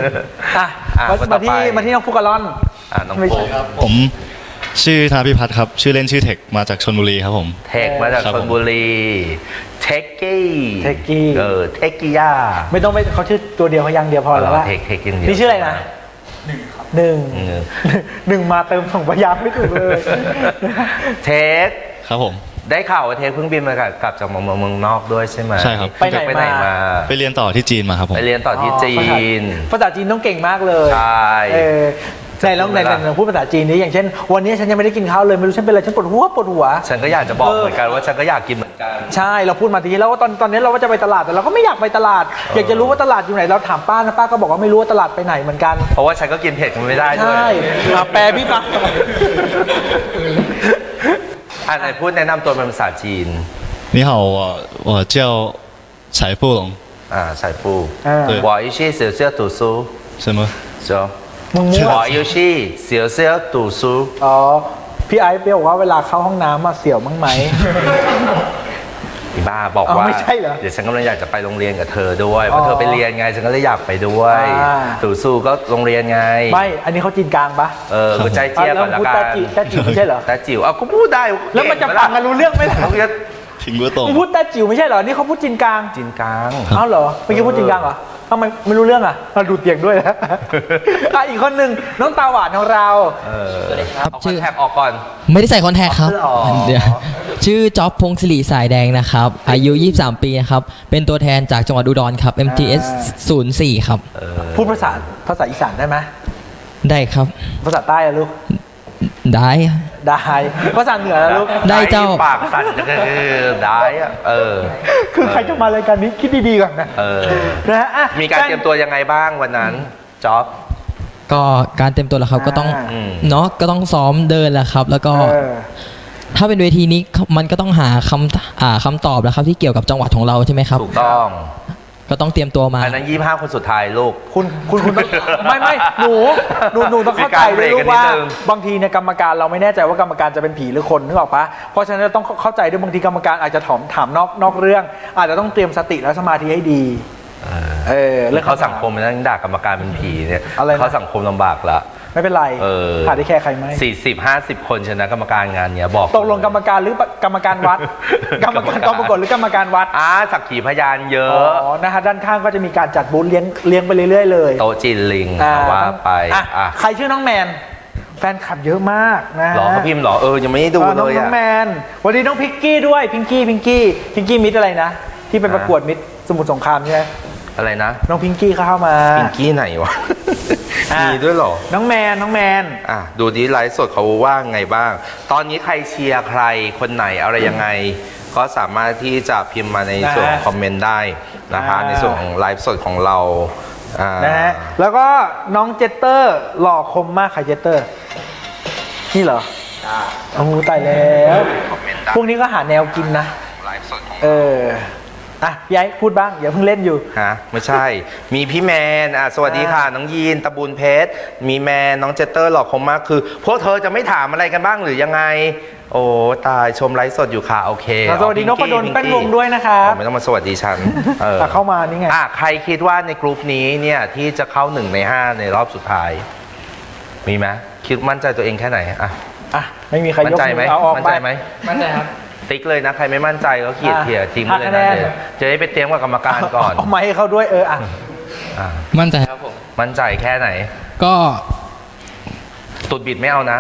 มาที่น้องฟุกลอนน้องฟุกผมชื่อธนพิพัฒน์ครับชื่อเล่นชื่อเทคมาจากชลบุรีครับผมเทคมาจากชลบุรีเทคกี้เทคกี้ย่าไม่ต้องเขาชื่อตัวเดียวเขายังเดียวพอแล้วว่าเทคอย่างเดียวนี่ชื่ออะไรนะหนึ่งมาเติม2พยางค์ไม่ถูกเลยเทคครับผมได้ข่าวว่าเทคเพิ่งบินมากลับจากเมืองนอกด้วยใช่ไหมใช่ครับไปไหนมาไปเรียนต่อที่จีนมาครับผมไปเรียนต่อที่จีนภาษาจีนต้องเก่งมากเลยใช่ไหนลองพูดภาษาจีนนี้อย่างเช่นวันนี้ฉันยังไม่ได้กินข้าวเลยไม่รู้ฉันเป็นอะไรฉันปวดหัวฉันก็อยากจะบอกเหมือนกันว่าฉันก็อยากกินเหมือนกันใช่เราพูดมาทีแล้วว่าตอนนี้เราว่าจะไปตลาดแต่เราก็ไม่อยากไปตลาดอยากจะรู้ว่าตลาดอยู่ไหนเราถามป้านะป้าก็บอกว่าไม่รู้ว่าตลาดไปไหนเหมือนกันเพราะว่าฉันก็กินเผ็ดไม่ได้ด้วยใช่แปลพี่ฟังไหนพูดแนะนำตัวเป็นภาษาจีน你好我叫财富龙财富我一些小小读书什么我有些小小读书พี่ไอซ์เปียบอกว่าเวลาเข้าห้องน้ำมาเสี่ยวมั้งไหมบ้าบอกว่าไม่ใช่เหรอเดี๋ยวฉันกำลังอยากจะไปโรงเรียนกับเธอด้วยเพราะเธอไปเรียนไงฉันก็เลยอยากไปด้วยตู่ซูก็โรงเรียนไงไม่อันนี้เขาจีนกลางปะกูใจเจี๊ยบก่อนละกันแต่จิ๋วไม่ใช่เหรอแต่จิ๋วกูพูดได้แล้วมันจะฟังกันรู้เรื่องไหมล่ะถึงว่าตรงพูดแต่จิ๋วไม่ใช่เหรอนี่เขาพูดจีนกลางอ้าวเหรอเมื่อกี้พูดจีนกลางเหรอทำไมไม่รู้เรื่องอ่ะเราดูเตียงด้วยนะอีกคนหนึ่งน้องตาหวานของเราครับชื่อแท็กออกก่อนไม่ได้ใส่คอนแทคครับชื่อจ๊อบพงศิริสายแดงนะครับอายุ23ปีนะครับเป็นตัวแทนจากจังหวัดอุดรครับ MTS 04ครับพูดภาษาอีสานได้ไหมได้ครับภาษาใต้อะลูกได้ภาษาเหนือนะลูกได้เจ้าปากสั่นก็คือได้คือใครจะมารายการนี้คิดดีๆก่อนนะนะฮะมีการเตรียมตัวยังไงบ้างวันนั้นจ๊อบก็การเตรียมตัวแล้วครับก็ต้องเนาะก็ต้องซ้อมเดินแหละครับแล้วก็ถ้าเป็นเวทีนี้มันก็ต้องหาคำตอบแล้วครับที่เกี่ยวกับจังหวัดของเราใช่ไหมครับถูกต้องก็ต้องเตรียมตัวมาอันนั้น25คนสุดท้ายลูกคุณไม่หนูต้องเข้าใจด้วยลูกว่าบางทีในกรรมการเราไม่แน่ใจว่ากรรมการจะเป็นผีหรือคนนึกออกปะเพราะฉะนั้นเราต้องเข้าใจด้วยบางทีกรรมการอาจจะถามนอกเรื่องอาจจะต้องเตรียมสติและสมาธิให้ดีเรื่องเขาสังคมนั่งด่ากรรมการเป็นผีเนี่ยเขาสังคมลำบากละไม่เป็นไรขาดได้แค่ใครไหม 40-50 คนชนะกรรมการงานเนี้ยบอกตกลงกรรมการหรือกรรมการวัดกรรมการกองประกวดหรือกรรมการวัดสักขีพยานเยอะนะฮะด้านข้างก็จะมีการจัดบูธเลี้ยงไปเรื่อยๆเลยโต๊ะจีนลิงว่าไปใครชื่อน้องแมนแฟนคลับเยอะมากนะหรอเขาพิมพ์หรอยังไม่ได้ดูเลยน้องแมนวันนี้น้องพิงกี้ด้วยพิงกี้มิดอะไรนะที่เป็นประกวดมิดสมุทรสงครามใช่ไหมอะไรนะน้องพิงกี้เข้ามาพิงกี้ไหนวะมีด้วยหรอน้องแมนดูดีไลฟ์สดเขาว่าไงบ้างตอนนี้ใครเชียร์ใครคนไหนอะไรยังไงก็สามารถที่จะพิมพ์มาในส่วนคอมเมนต์ได้นะคะในส่วนของไลฟ์สดของเรานะฮะแล้วก็น้องเจตเตอร์หล่อคมมากใครเจตเตอร์นี่เหรอโอ้ตายแล้วพวกนี้ก็หาแนวกินนะพี่ไอ้พูดบ้างอย่าเพิ่งเล่นอยู่ไม่ใช่มีพี่แมนสวัสดีค่ะน้องยีนตะบูนเพชรมีแมนน้องเจตเตอร์หล่อคมมากคือพวกเธอจะไม่ถามอะไรกันบ้างหรือยังไงโอ้ตายชมไลฟ์สดอยู่ค่ะโอเคสวัสดีนพดลแป้นวงด้วยนะครับไม่ต้องมาสวัสดีฉันเข้ามานี่ไงใครคิดว่าในกลุ่มนี้เนี่ยที่จะเข้า1 ใน 5ในรอบสุดท้ายมีไหมคิดมั่นใจตัวเองแค่ไหนไม่มีใครยกมือเอาออกไปมั่นใจไหมมั่นใจครับติ๊กเลยนะใครไม่มั่นใจก็เขียนทิ้งเลยนะจะได้ไปเตรียมกับกรรมการก่อนเอาไม้ให้เขาด้วยมั่นใจครับผมมั่นใจแค่ไหนก็ตุดบิดไม่เอานะ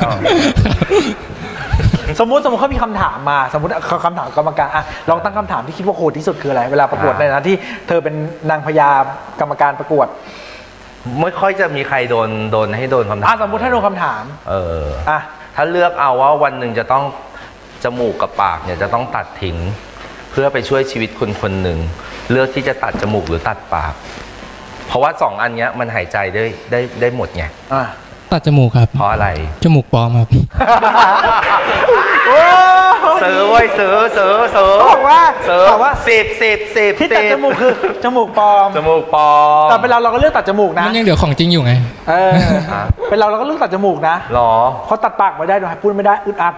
สมมติเขามีคำถามมาสมมติคำถามกรรมการลองตั้งคำถามที่คิดว่าโหดที่สุดคืออะไรเวลาประกวดในนั้นที่เธอเป็นนางพญากรรมการประกวดไม่ค่อยจะมีใครโดนให้โดนคำถามสมมติถ้าโดนคำถามถ้าเลือกเอาว่าวันหนึ่งจะต้องจมูกกับปากเนี่ยจะต้องตัดทิ้งเพื่อไปช่วยชีวิตคนหนึ่งเลือกที่จะตัดจมูกหรือตัดปากเพราะว่า2 อันเนี้ยมันหายใจได้หมดไงตัดจมูกครับเพราะอะไรจมูกปลอมครับซื้อไว้ซื้อบอกว่าสิบที่ตัดจมูกคือจมูกปลอมแต่เป็นเราก็เลือกตัดจมูกนะมันยังเหลือของจริงอยู่ไงเป็นเราก็เลือกตัดจมูกนะหรอเพราะตัดปากไม่ได้โดยพูดไม่ได้อึดอัด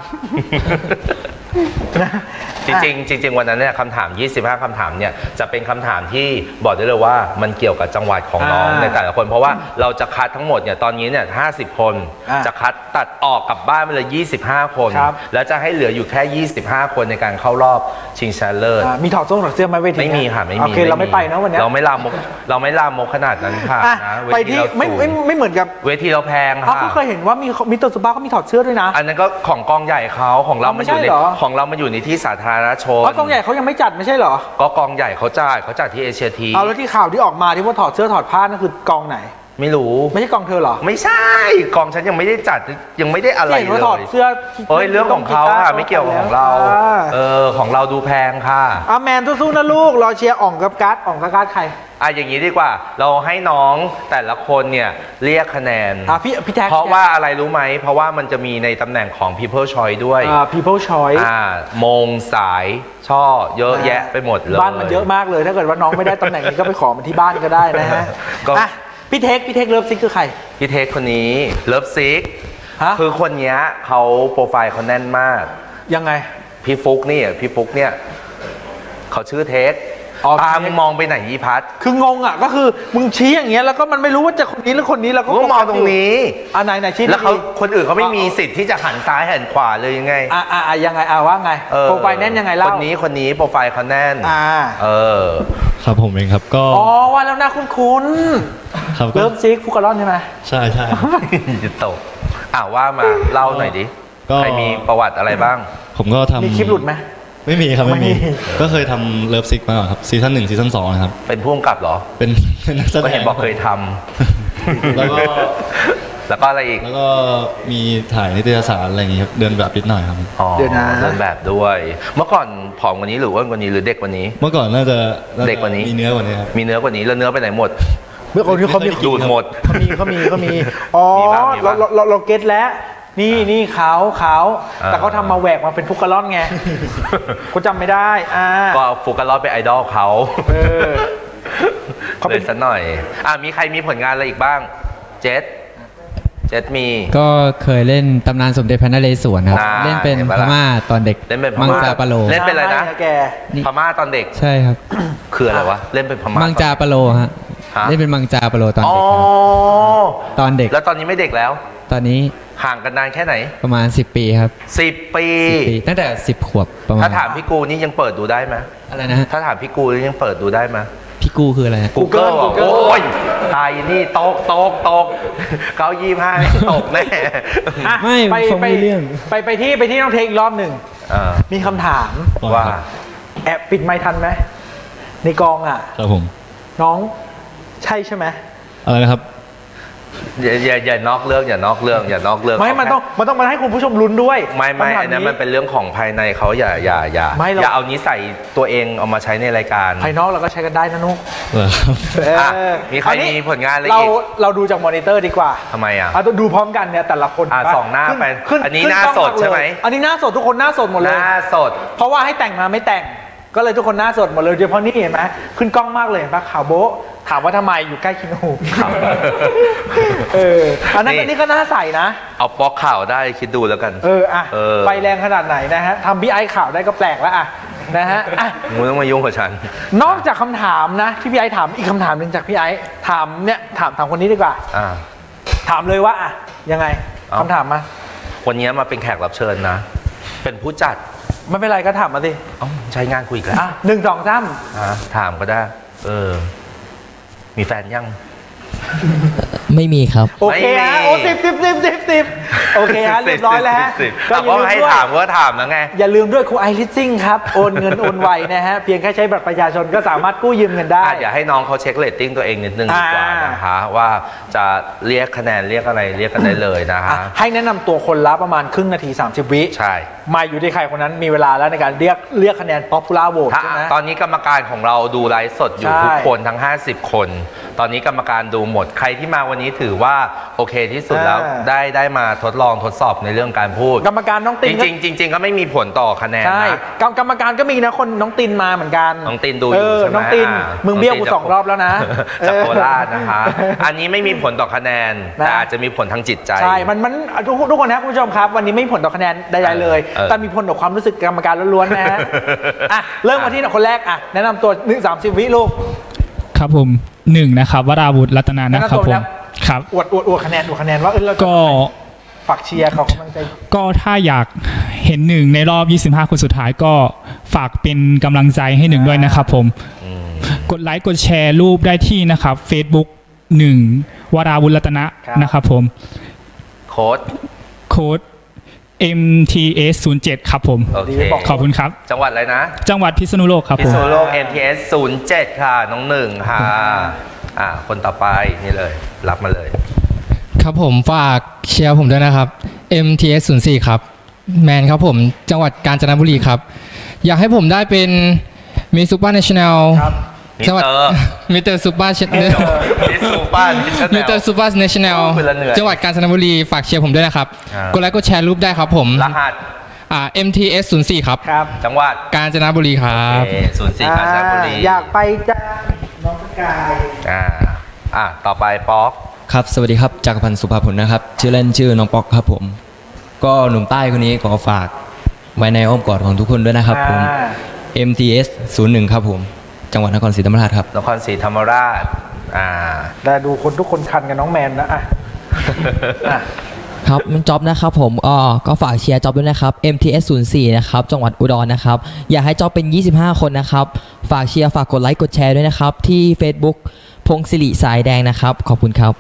จริงวันนั้นเนี่ยคำถาม25คำถามเนี่ยจะเป็นคำถามที่บอกได้เลยว่ามันเกี่ยวกับจังหวัดของน้องในแต่ละคนเพราะว่าเราจะคัดทั้งหมดเนี่ยตอนนี้เนี่ย50 คนจะคัดตัดออกกลับบ้านไปเลย25 คนแล้วจะให้เหลืออยู่แค่25 คนในการเข้ารอบชิงชนะเลิศมีถอดเสื้อไหมเวทีไม่มีค่ะไม่มีโอเคเราไม่ไปนะวันนี้เราไม่ลามกขนาดนั้นค่ะนะไปที่ไม่เหมือนกับเวทีเราแพงค่ะเขาเคยเห็นว่ามีตัวซุปเปอร์เขามีถอดเสื้อด้วยนะอันนั้นก็ของกองใหญ่เขาของเรามันอยู่ในที่สาธารณชนกองใหญ่เขายังไม่จัดไม่ใช่เหรอก็กองใหญ่เขาจัดที่เอเชียทีแล้วที่ข่าวที่ออกมาที่ว่าถอดเสื้อถอดผ้านั่นคือกองไหนไม่รู้ไม่ใช่กองเธอเหรอไม่ใช่กองฉันยังไม่ได้จัดยังไม่ได้อะไรเลยเห็นว่าถอดเสื้อเรื่องของเขาค่ะไม่เกี่ยวกับของเราของเราดูแพงค่ะแมนสู้ๆนะลูกรอเชียร์อ่องกับการ์ดใครอย่างนี้ดีกว่าเราให้น้องแต่ละคนเนี่ยเรียกคะแนนพี่แท็กเพราะว่าอะไรรู้ไหมเพราะว่ามันจะมีในตำแหน่งของ People Choice ด้วย People Choice มงสายช่อเยอะแยะไปหมดเลยบ้านมันเยอะมากเลยถ้าเกิดว่าน้องไม่ได้ตำแหน่งนี้ก็ไปขอมันที่บ้านก็ได้นะฮะพี่เทคเลิฟซิกคือใครพี่เทคคนนี้เลิฟซิกคือคนนี้เขาโปรไฟล์เขาแน่นมากยังไงพี่ฟุกเนี่ยเขาชื่อเทคมึงมองไปไหนยี่พัดคืองงอ่ะก็คือมึงชี้อย่างเงี้ยแล้วก็มันไม่รู้ว่าจะคนนี้หรือคนนี้แล้วก็มองตรงนี้ไหนชี้แล้วเขาคนอื่นเขาไม่มีสิทธิ์ที่จะหันซ้ายหันขวาเลยยังไงยังไงว่าไงโปรไฟล์แน่นยังไงเล่าคนนี้โปรไฟล์เขาแน่นครับผมเองครับก็ว่าแล้วนะคุ้นเลิฟซิกฟุกการอนใช่ไหมใช่จะตกว่ามาเล่าหน่อยดิใครมีประวัติอะไรบ้างผมก็ทำมีคลิปหลุดไหมไม่มีครับไม่มีก็เคยทำเลิฟซิกมาครับซีซั่น1ซีซั่น2นะครับเป็นผู้กำกับเหรอเป็นนักแสดงก็เห็นบอกเคยทำแล้วก็อะไรอีกแล้วก็มีถ่ายนิตยสารอะไรอย่างงี้ครับเดินแบบนิดหน่อยครับเดินแบบด้วยเมื่อก่อนผอมกว่านี้หรืออ้วนกว่านี้หรือเด็กกว่านี้เมื่อก่อนน่าจะเด็กกว่านี้มีเนื้อกว่านี้ครับมีเนื้อกว่านี้แล้วเนื้อไปไหนหมดเมื่อก่อนที่เขามีดูดหมดเขามีเราเก็ตแล้วนี่เขาแต่เขาทำมาแหวกมาเป็นฟุกกะล่อนไงเขาจำไม่ได้ก็ฟุกกะล่อนเป็นไอดอลเขาเลยสักหน่อยมีใครมีผลงานอะไรอีกบ้างเจษมีก็เคยเล่นตำนานสมเด็จพระนเรศวรครับเล่นเป็นพม่าตอนเด็กมังจาปะโลเล่นเป็นอะไรนะพม่าตอนเด็กใช่ครับคืออะไรวะเล่นเป็นพม่ามังจาปะโลฮะเล่นเป็นมังจาปะโลตอนเด็กตอนเด็กแล้วตอนนี้ไม่เด็กแล้วตอนนี้ห่างกันนานแค่ไหนประมาณ10 ปีครับ 10 ปีตั้งแต่10 ขวบประมาณถ้าถามพี่กูนี่ยังเปิดดูได้ไหมอะไรนะถ้าถามพี่กูนี่ยังเปิดดูได้ไหมพี่กูคืออะไร Google โอ้ยตายนี่ตกเขา25ตกแน่ไม่ไปที่น้องเทคอีกรอบหนึ่งมีคำถามว่าแอบปิดไมค์ทันไหมในกองครับผมน้องใช่ไหมอะไรนะครับอย่านอกเรื่องไม่มันต้องมาให้คุณผู้ชมลุ้นด้วยไม่อันนั้นมันเป็นเรื่องของภายในเขาอย่าเอานิสัยตัวเองเอามาใช้ในรายการภายนอกเราก็ใช้กันได้นะนุ๊กมีใครมีผลงานอะไรอีกเราดูจากมอนิเตอร์ดีกว่าทำไมดูพร้อมกันเนี่ยแต่ละคนส่องหน้าไปอันนี้หน้าสดใช่ไหมอันนี้หน้าสดทุกคนหน้าสดหมดเลยหน้าสดเพราะว่าให้แต่งมาไม่แต่งก็เลยทุกคนหน้าสดหมดเลยโดยเฉพาะนี่เห็นไหมขึ้นกล้องมากเลยปะข่าวโบ๊ะถามว่าทำไมอยู่ใกล้คิโนอันนั้นนี่ก็น่าใส่นะเอาป๊อกข่าวได้คิดดูแล้วกันไฟแรงขนาดไหนนะฮะทำพี่ไอข่าวได้ก็แปลกแล้วนะฮะมึงต้องมายุ่งกับฉันนอกจากคำถามนะที่พี่ไอถามอีกคำถามหนึ่งจากพี่ไอถามคนนี้ดีกว่าถามเลยว่ายังไงคำถามมาวันนี้มาเป็นแขกรับเชิญนะเป็นผู้จัดไม่เป็นไรก็ถามมาสิใช้งานคุยกัน 1 2 3 ถามก็ได้มีแฟนยังไม่มีครับโอเค10โอเคฮะเรียบร้อยแล้วก็ให้ถามก็ถามนะไงอย่าลืมด้วยครูไอริซซิ่งครับโอนเงินโอนไวนะฮะเพียงแค่ใช้บัตรประชาชนก็สามารถกู้ยืมเงินได้อย่าให้น้องเขาเช็คเรตติ้งตัวเองนิดนึงดีกว่านะคะว่าจะเรียกคะแนนเรียกอะไรเรียกกันได้เลยนะคะให้แนะนำตัวคนละประมาณครึ่งนาที30 วิใช่มาอยู่ที่ใครคนนั้นมีเวลาแล้วในการเรียกคะแนน Popular Vote ใช่ไหมตอนนี้กรรมการของเราดูไลฟ์สดอยู่ทุกคนทั้ง50 คนตอนนี้กรรมการดูหมดใครที่มาวันนี้ถือว่าโอเคที่สุดแล้วได้มาทดลองทดสอบในเรื่องการพูดกรรมการน้องตินจริงก็ไม่มีผลต่อคะแนนใช่กรรมการก็มีนะคนน้องตินมาเหมือนกันน้องตินดูอยู่ใช่ไหมน้องตินมึงเบี้ยวกู2 รอบแล้วนะจากโคราชนะคะอันนี้ไม่มีผลต่อคะแนนแต่อาจจะมีผลทางจิตใจใช่มันทุกคนนะคุณผู้ชมครับวันนี้ไม่มีผลต่อคะแนนใดๆเลยแต่มีผลต่อความรู้สึกกรรมการล้วนๆนะฮะเริ่มมาที่คนแรกแนะนำตัว1-30 วิลูกครับผม1นะครับวราวุฒิรัตนานะครับผมครับอวดคะแนนว่าเราก็ฝากเชียร์เขากำลังใจก็ถ้าอยากเห็น1ในรอบ25 คนสุดท้ายก็ฝากเป็นกำลังใจให้1ด้วยนะครับผมกดไลค์กดแชร์รูปได้ที่นะครับ Facebook 1วราวุฒิรัตนะนะครับผมโค้ด MTS 07ครับผมขอบคุณครับจังหวัดอะไรนะจังหวัดพิษณุโลกครับพิษณุโลก MTS 07ค่ะน้อง1ค่ะคนต่อไปนี่เลยรับมาเลยครับผมฝากเชียร์ผมด้วยนะครับ MTS 04ครับแมนครับผมจังหวัดกาญจนบุรีครับอยากให้ผมได้เป็นมิสซูเปอร์เนชั่นแนลจังหวัดมิสเตอร์ซูเปอร์เนชั่นแนลจังหวัดกาญจนบุรีฝากเชียร์ผมด้วยนะครับกดไลค์กดแชร์รูปได้ครับผมรหัส MTS 04ครับจังหวัดกาญจนบุรีครับ 04กาญจนบุรีอยากไปจ้าน้องสกายต่อไปป๊อกครับสวัสดีครับจักรพันธ์สุภาพลนะครับชื่อเล่นชื่อน้องป๊อกครับผมก็หนุ่มใต้คนนี้ขอฝากไว้ในอ้อมกอดของทุกคนด้วยนะครับผม MTS 01ครับผมจังหวัดนครศรีธรรมราชครับนครศรีธรรมราชแต่ดูคนทุกคนคันกับน้องแมนนะครับมันจ็อบนะครับผมก็ฝากเชียร์จ็อบด้วยนะครับ MTS 04นะครับจังหวัดอุดรนะครับอยากให้จ็อบเป็น25 คนนะครับฝากเชียร์ฝากกดไลค์กดแชร์ด้วยนะครับที่ Facebook พงศิริสายแดงนะครับขอบคุณครับ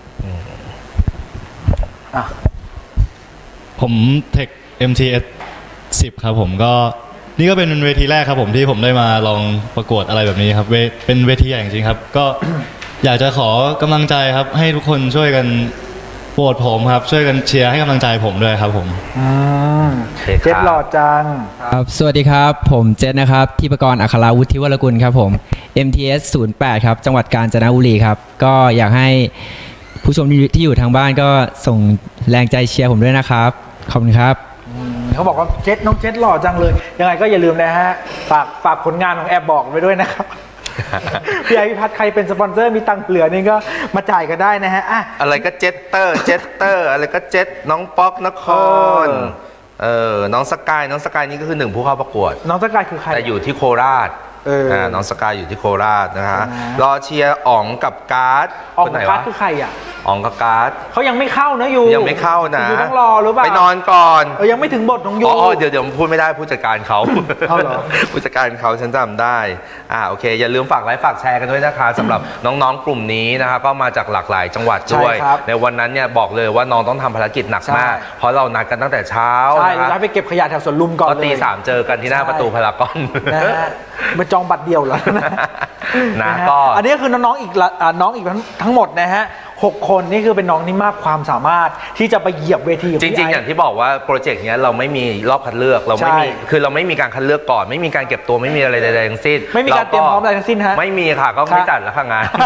ผมเทค MTS 10ครับผมก็นี่ก็เป็นเวทีแรกครับผมที่ผมได้มาลองประกวดอะไรแบบนี้ครับเป็นเวทีใหญ่จริงๆครับก็อยากจะขอกำลังใจครับให้ทุกคนช่วยกันโหวตผมครับช่วยกันเชียร์ให้กำลังใจผมด้วยครับผมเจ็ดหล่อจังครับสวัสดีครับผมเจ็ดนะครับทิพกรอัคราวุฒิวรกุลครับผม MTS 08ครับจังหวัดกาญจนบุรีครับก็อยากให้ผู้ชมที่อยู่ทางบ้านก็ส่งแรงใจเชียร์ผมด้วยนะครับขอบคุณครับเขาบอกว่าน้องเจ็ดหล่อจังเลยยังไงก็อย่าลืมนะฮะฝากผลงานของแอบบอกไว้ด้วยนะครับพี่ไอพิพัฒน์ใครเป็นสปอนเซอร์มีตังค์เหลือนี่ก็มาจ่ายกันได้นะฮะอะไรก็เจ็ตเตอร์อะไรก็เจ็ตน้องป๊อกนครน้องสกายนี่ก็คือ1ผู้เข้าประกวดน้องสกายคือใครแต่อยู่ที่โคราชน้องสกายอยู่ที่โคราชนะฮะรอเชียร์อ๋องกับการ์ดอ๋องกับการ์ดคือใครอ๋องกับการ์ดเขายังไม่เข้านะยังไม่เข้านะต้องรอหรือเปล่าไปนอนก่อนยังไม่ถึงบทของยูเดี๋ยวพูดไม่ได้ผู้จัดการเขาผู้จัดการเขาฉันจำได้โอเคอย่าลืมฝากไลค์ฝากแชร์กันด้วยนะคะสำหรับน้องๆกลุ่มนี้นะคะก็มาจากหลากหลายจังหวัดด้วยในวันนั้นเนี่ยบอกเลยว่าน้องต้องทำภารกิจหนักมากเพราะเรานัดกันตั้งแต่เช้าใช่เราไปเก็บขยะแถวสวนลุมก่อนตี 3เจอกันที่หน้าประตูพารากอนมาจองบัตรเดียวแล้วนะก็อันนี้คือน้องอีกทั้งหมดนะฮะ6 คนนี่คือเป็นน้องที่มากความสามารถที่จะไปเหยียบเวทีจริงๆอย่างที่บอกว่าโปรเจกต์นี้เราไม่มีรอบคัดเลือกเราไม่มีคือเราไม่มีการคัดเลือกก่อนไม่มีการเก็บตัวไม่มีอะไรใดๆทั้งสิ้นไม่มีการเตรียมพร้อมอะไรทั้งสิ้นฮะไม่มีค่ะก็ไม่จัดแล้วค่ะงาน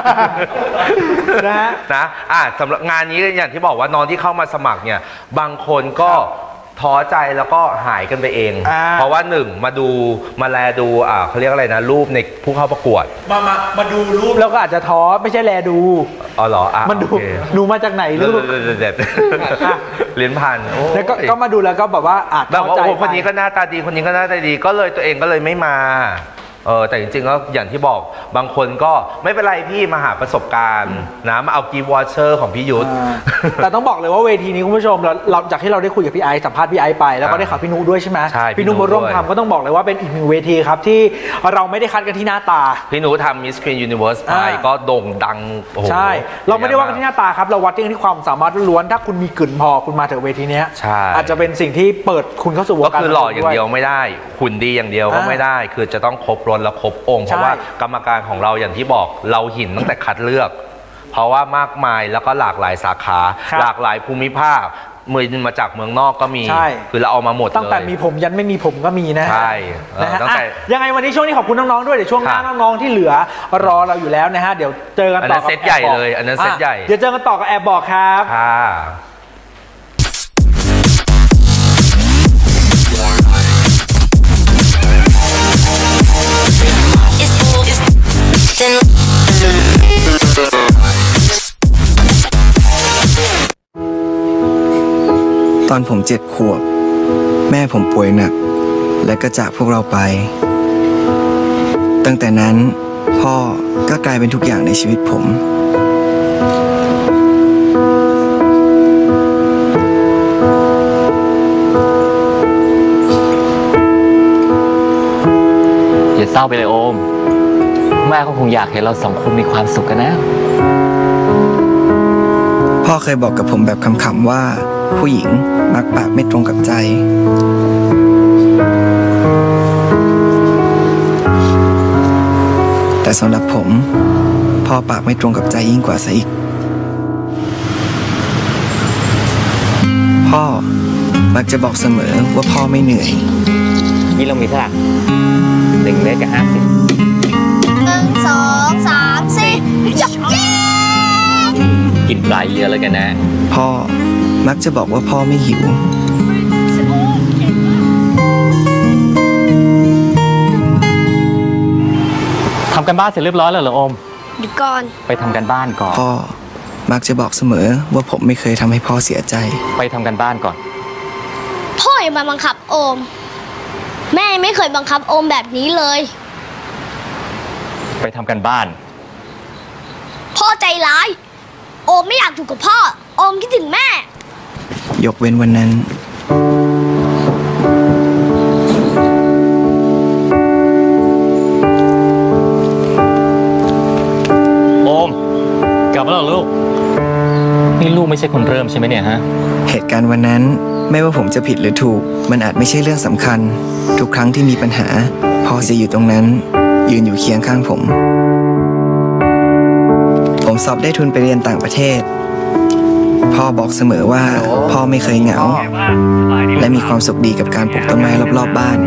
นะสำหรับงานนี้อย่างที่บอกว่าน้องที่เข้ามาสมัครเนี่ยบางคนก็ท้อใจแล้วก็หายกันไปเองเพราะว่ามาแลดูเขาเรียกอะไรนะรูปในผู้เข้าประกวดมาดูรูปแล้วก็อาจจะท้อไม่ใช่แลดูเหรอมันดูมาจากไหนรูปเรียนผ่านแล้วก็มาดูแล้วก็แบบว่าแบบว่าคนนี้ก็หน้าตาดีคนนี้ก็หน้าตาดีก็เลยตัวเองก็เลยไม่มาแต่จริงๆแล้วอย่างที่บอกบางคนก็ไม่เป็นไรพี่มาหาประสบการณ์นะมาเอากีวอเชอร์ของพี่ยุทธแต่ต้องบอกเลยว่าเวทีนี้คุณผู้ชมเราจากที่เราได้คุยกับพี่ไอซ์สัมภาษณ์พี่ไอซ์ไปแล้วก็ได้ข่าวพี่นุด้วยใช่ไหมพี่นุมาร่วมทำก็ต้องบอกเลยว่าเป็นอีก1เวทีครับที่เราไม่ได้คัดกันที่หน้าตาพี่นุทำมิส Queen Universe ไปก็โด่งดังใช่เราไม่ได้ว่ากันที่หน้าตาครับเราวัดกันที่ความสามารถล้วนถ้าคุณมีกลิ่นพอคุณมาถึงเวทีนี้อาจจะเป็นสิ่งที่เปิดคุณเข้าสู่วงการก็คือหล่ออย่างเดียวไม่ได้หุ่นดีอย่างเดียวก็ไม่ได้คือจะต้องครบรสและครบองค์เพราะว่ากรรมการของเราอย่างที่บอกเราหินตั้งแต่คัดเลือกเพราะว่ามากมายแล้วก็หลากหลายสาขาหลากหลายภูมิภาคมาจากเมืองนอกก็มีใช่คือเราเอามาหมดเลยตั้งแต่มีผมยันไม่มีผมก็มีนะใช่นะฮะยังไงวันนี้ช่วงนี้ขอบคุณน้องๆด้วยเดี๋ยวช่วงหน้าน้องๆที่เหลือรอเราอยู่แล้วนะฮะเดี๋ยวเจอกันต่อกับเซตใหญ่เลยอันนั้นเซตใหญ่เดี๋ยวเจอกันต่อกับแอบบอกครับตอนผม7 ขวบแม่ผมป่วยหนักและก็จากพวกเราไปตั้งแต่นั้นพ่อก็กลายเป็นทุกอย่างในชีวิตผมอย่าเศร้าไปเลยโอมแม่ก็คงอยากเห็นเรา2 คนมีความสุขกันนะพ่อเคยบอกกับผมแบบขำๆว่าผู้หญิงมักปากไม่ตรงกับใจแต่สำหรับผมพ่อปากไม่ตรงกับใจยิ่งกว่าซะอีกพ่อมักจะบอกเสมอว่าพ่อไม่เหนื่อยนี่เรามีเท่าไหร่1 เมตรกับ 50 1 2 3 4จับเย้กินปลาเยอะแล้วกันนะพ่อมักจะบอกว่าพ่อไม่หิวทำกันบ้านเสร็จเรียบร้อยแล้วเหรอโอมเดี๋ยวก่อนไปทำกันบ้านก่อนพ่อมักจะบอกเสมอว่าผมไม่เคยทำให้พ่อเสียใจไปทำกันบ้านก่อนพ่ออย่ามาบังคับโอมแม่ไม่เคยบังคับโอมแบบนี้เลยไปทำกันบ้านพ่อใจร้ายโอมไม่อยากอยู่กับพ่อโอมคิดถึงแม่ยกเว้นวันนั้นโอมกลับมาแล้วลูกนี่ลูกไม่ใช่คนเริ่มใช่ไหมเนี่ยฮะเหตุการณ์วันนั้นไม่ว่าผมจะผิดหรือถูกมันอาจไม่ใช่เรื่องสำคัญทุกครั้งที่มีปัญหาพ่อจะอยู่ตรงนั้นยืนอยู่เคียงข้างผมสอบได้ทุนไปเรียนต่างประเทศพ่อบอกเสมอว่าพ่อไม่เคยเหงาและมีความสุขดีกับการปลูกต้นไม้รอบๆบ้าน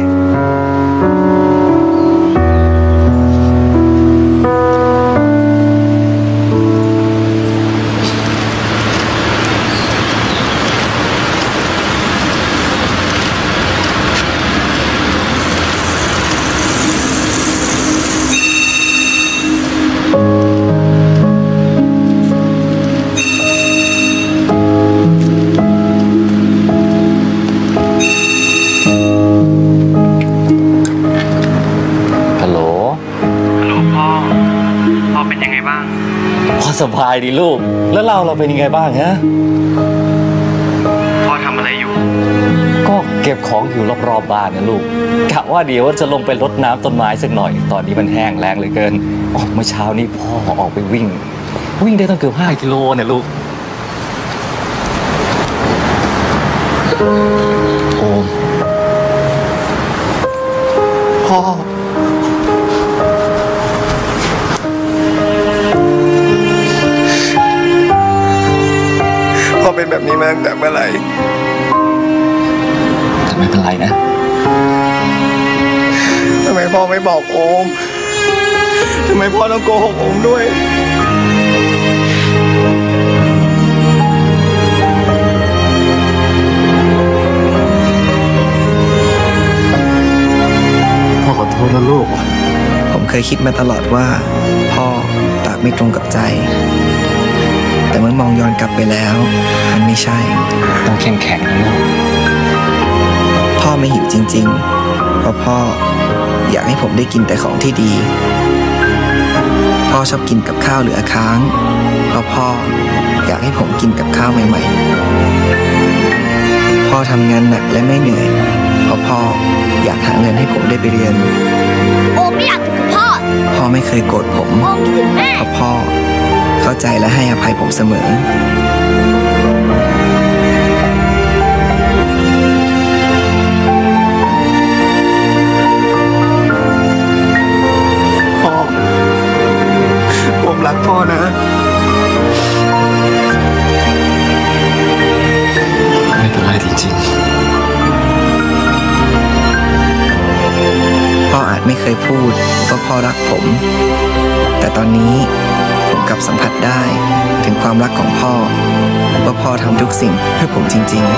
สบายดีลูกแล้วเราเป็นยังไงบ้างฮะพ่อทำอะไรอยู่ก็เก็บของอยู่รอบๆบ้านนะลูกกะว่าเดี๋ยวจะลงไปรดน้ำต้นไม้สักหน่อยตอนนี้มันแห้งแล้งเหลือเกินเมื่อเช้านี้พ่อออกไปวิ่งได้ตั้งเกือบ5 กิโลเนี่ยลูกโอมพ่อเป็นแบบนี้มาตั้งแต่เมื่อไหร่แต่ไม่เป็นไรนะทำไมพ่อไม่บอกโอมทำไมพ่อต้องโกหกโอมด้วยพ่อขอโทษนะลูกผมเคยคิดมาตลอดว่าพ่อปากไม่ตรงกับใจแต่เมื่อมองย้อนกลับไปแล้วมันไม่ใช่ต้องเข้มแข็งนะลูกพ่อไม่หิวจริงๆเพราะพ่ออยากให้ผมได้กินแต่ของที่ดีพ่อชอบกินกับข้าวเหลือค้างเพราะพ่ออยากให้ผมกินกับข้าวใหม่ๆพ่อทำงานหนักและไม่เหนื่อยเพราะพ่ออยากหาเงินให้ผมได้ไปเรียนโอไม่อยากอยู่กับพ่อไม่เคยโกรธผมโอคิดถึงแม่เพราะพ่อเข้าใจและให้อภัยผมเสมอพ่อผมรักพ่อนะเคยพูดว่าพ่อรักผม แต่ตอนนี้ผมกลับสัมผัสได้ถึงความรักของพ่อว่าพ่อทำทุกสิ่งเพื่อผมจริงๆ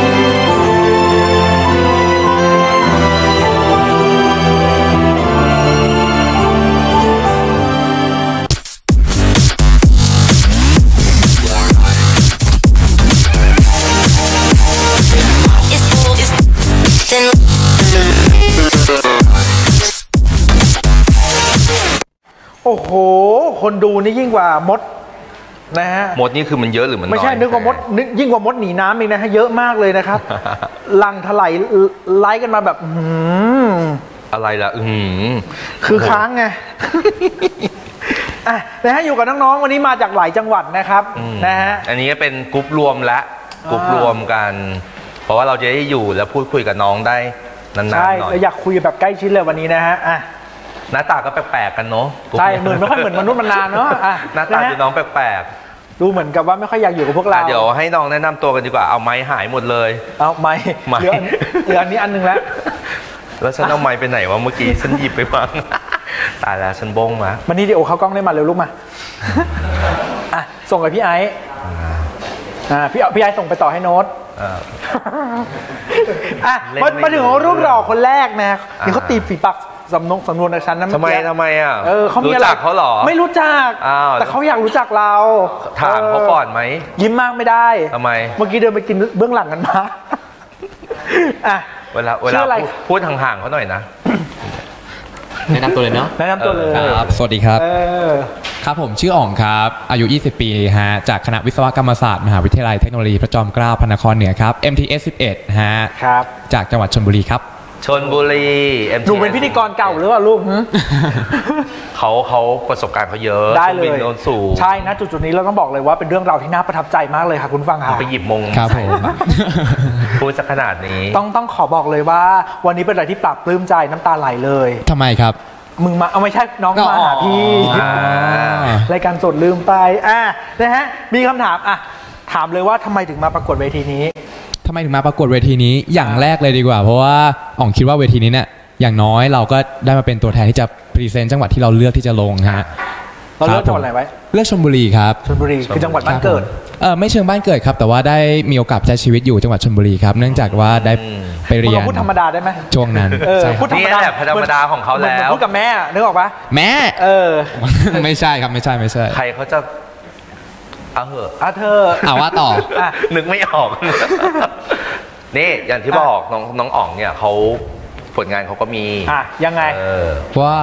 โอ้โหคนดูนี่ยิ่งกว่ามดนะฮะมดนี่คือมันเยอะหรือมันน้อยไม่ใช่นึกว่ามดยิ่งกว่ามดหนีน้ำเองนะฮะเยอะมากเลยนะครับ ลังถลายไล่กันมาแบบอะไรล่ะคือค้างไงนะฮะอยู่กับน้องๆวันนี้มาจากหลายจังหวัดนะครับนะฮะอันนี้เป็นกรุ๊ปรวมและกรุ๊ปรวมกันเพราะว่าเราจะได้อยู่และพูดคุยกับน้องได้นานๆหน่อยใช่อยากคุยแบบใกล้ชิดเลยวันนี้นะฮะหน้าตาก็แปลกๆกันเนาะใช่เหมือนไม่ค่อยเหมือนมนุษย์มานานเนาะหน้าตาดูน้องแปลกๆดูเหมือนกับว่าไม่ค่อยอยากอยู่กับพวกเราเดี๋ยวให้น้องแนะนำตัวกันดีกว่าเอาไม้หายหมดเลยเอาไม้เหลืออันนี้อันนึงแล้วฉันเอาไม้ไปไหนวะเมื่อกี้ฉันหยิบไปบ้างตายแล้วฉันบงมาวันนี้เดี๋ยวเข้ากล้องได้มาเร็วลูกมาส่งกับพี่ไอซ์พี่ไอซ์ส่งไปต่อให้โน้ตมาถึงรูปหล่อคนแรกนะนี่เขาตีฝีปากสำนวนในชั้นนั้นทำไมเขารู้จักเขาหรอไม่รู้จักแต่เขาอยากรู้จักเราถามเขาก่อนไหมยิ้มมากไม่ได้ทำไมเมื่อกี้เดินไปกินเบื้องหลังกันมาเวลาพูดห่างๆเขาหน่อยนะแนะนำตัวเลยเนาะแนะนำตัวเลยครับสวัสดีครับครับผมชื่ออ๋องครับอายุ20 ปีฮะจากคณะวิศวกรรมศาสตร์มหาวิทยาลัยเทคโนโลยีพระจอมเกล้าพระนครเหนือครับ MTS 11ฮะครับจากจังหวัดชลบุรีครับชลบุรีหนูเป็นพิธีกรเก่าหรือเปล่าลูกเขาประสบการณ์เขาเยอะได้เลยสูงใช่นะจุดนี้เราต้องบอกเลยว่าเป็นเรื่องราวที่น่าประทับใจมากเลยค่ะคุณฟังค่ะไปหยิบมงครับผมพูดสักขนาดนี้ต้องขอบอกเลยว่าวันนี้เป็นอะไรที่ปรับปลื้มใจน้ำตาไหลเลยทำไมครับมึงมาเอาไม่ใช่น้องมาหาพี่รายการสดลืมไปนะฮะมีคำถามถามเลยว่าทำไมถึงมาประกวดเวทีนี้ทำไมถึงมาประกวดเวทีนี้อย่างแรกเลยดีกว่าเพราะว่าอ๋องคิดว่าเวทีนี้เนี่ยอย่างน้อยเราก็ได้มาเป็นตัวแทนที่จะพรีเซนต์จังหวัดที่เราเลือกที่จะลงฮะเราเลือกจังหวัดอะไรไว้เลือกชลบุรีครับชลบุรีคือจังหวัดบ้านเกิดไม่เชิงบ้านเกิดครับแต่ว่าได้มีโอกาสใช้ชีวิตอยู่จังหวัดชลบุรีครับเนื่องจากว่าได้ไปเรียนพูดธรรมดาได้ไหมช่วงนั้นพูดธรรมดาของเขาแล้วพูดกับแม่นึกออกปะแม่ไม่ใช่ครับไม่ใช่ใครเขาจะเธอว่าต่อนึกไม่ออกนี่อย่างที่บอกน้องอ๋องเนี่ยเขาผลงานเขาก็มียังไงว่า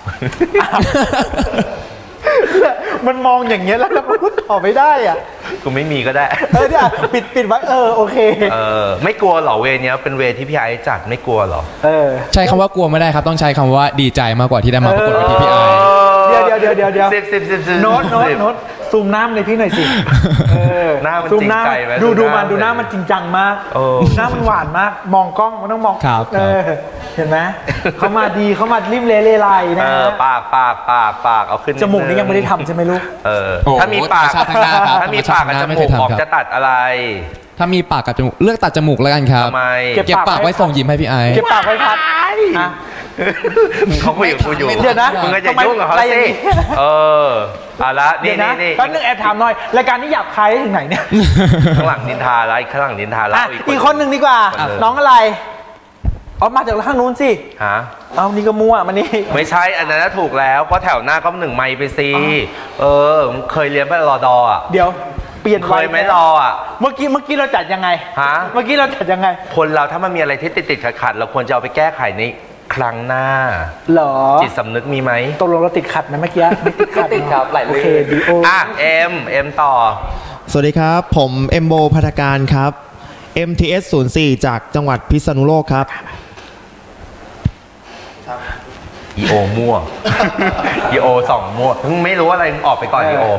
มันมองอย่างเงี้ยแล้วเราพูดต่อไม่ได้กูไม่มีก็ได้เนี่ยปิดไว้โอเคไม่กลัวหรอเวนี้เป็นเวที่พี่ไอจัดไม่กลัวหรอใช้คำว่ากลัวไม่ได้ครับต้องใช้คำว่าดีใจมากกว่าที่ได้มาประกวดเวทีพี่ไอเดี๋ยวโน้ตซูมหน้าในพี่หน่อยสิหน้ามันจริงใจไหมดูหน้ามันจริงจังมากหน้ามันหวานมากมองกล้องมันต้องมองเห็นไหมเขามาดีเขามาริมเลไลนะปากเอาขึ้นจมูกนี่ยังไม่ได้ทำใช่ไหมลูกถ้ามีปากกับจมูกออกจะตัดอะไรถ้ามีปากกับจมูกเลือกตัดจมูกแล้วกันครับเก็บปากไว้ส่งยิ้มให้พี่ไอเก็บปากไว้พัดเขาคุยกับกูอยู่เดี๋ยวนะมึงก็จะยุ่งกับเขาสิละนี่แป๊บนึงแอบถามหน่อยรายการนี้หยาบคายถึงไหนเนี่ยข้างหลังนินทาแล้วข้างหลังนินทาแล้วอีกคนหนึ่งดีกว่าน้องอะไรมาจากข้างนู้นสิเอานี่ก็มั่วมันนี่ไม่ใช่อันนั้นถูกแล้วเพราะแถวหน้าก็1 ไมค์ไปสิเคยเรียนไปรอดเดี๋ยวเปลี่ยนเคยไหมรอเมื่อกี้เราจัดยังไงเมื่อกี้เราจัดยังไงคนเราถ้ามันมีอะไรที่ติดขัดเราควรจะเอาไปแก้ไขในครั้งหน้าหรอจิตสำนึกมีไหมตกลงเราติดขัดไหมเมื่อกี้ไม่ติดครับหลายเลยเอ็มต่อสวัสดีครับผมเอ็มโบภัทรการครับ MTS 04จากจังหวัดพิษณุโลกครับอีโอมั่วอีโอ2มั่วไม่รู้อะไรออกไปก่อนอีโอ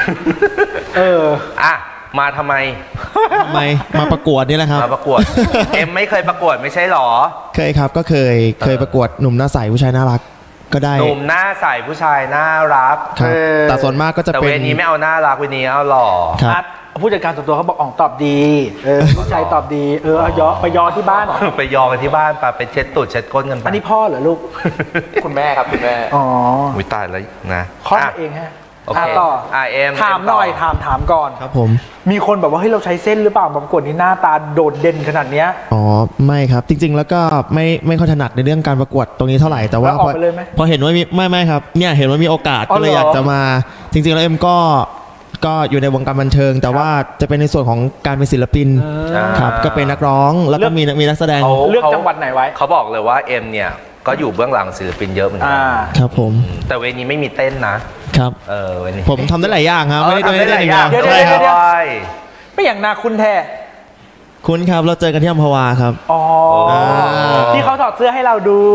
มาทำไมมาประกวดนี่แหละครับมาประกวดไม่เคยประกวดไม่ใช่หรอเคยครับก็เคยประกวดหนุ่มหน้าใสผู้ชายน่ารักก็ได้หนุ่มหน้าใสผู้ชายน่ารักแต่ส่วนมากก็จะเป็นแต่เวนี้ไม่เอาน่ารักเวนี้เอาหล่อผู้จัดการส่วนตัวเขาบอกอ๋องตอบดีผู้ชายตอบดีไปยอที่บ้านไปยอกันที่บ้านไปเช็ดตูดเช็ดก้นกันไปอันนี้พ่อเหรอลูกคุณแม่ครับคุณแม่อ๋อวิตายแล้วนะคลอดเองฮะต่อถามหน่อยถามก่อนครับผมมีคนแบบว่าเฮ้ยเราใช้เส้นหรือเปล่าประกวดนี่หน้าตาโดดเด่นขนาดเนี้ยอ๋อไม่ครับจริงๆแล้วก็ไม่ค่อยถนัดในเรื่องการประกวดตรงนี้เท่าไหร่แต่ว่าพอเห็นว่าไม่ครับเนี่ยเห็นว่ามีโอกาสก็เลยอยากจะมาจริงๆแล้วเอ็มก็อยู่ในวงการบันเทิงแต่ว่าจะเป็นในส่วนของการเป็นศิลปินครับก็เป็นนักร้องแล้วก็มีนักแสดงเลือกจังหวัดไหนไว้เขาบอกเลยว่าเอ็มเนี่ยก็อยู่เบื้องหลังศิลปินเยอะเหมือนกันครับผมแต่เวนี้ไม่มีเต้นนะครับเวนี้ผมทำได้หลายอย่างครับไม่ได้หลายอย่างเดี๋ยวไม่อย่างนาคุณแท้คุณครับเราเจอกันที่อัมพวาครับอ๋อที่เขาถอดเสื้อให้เราดู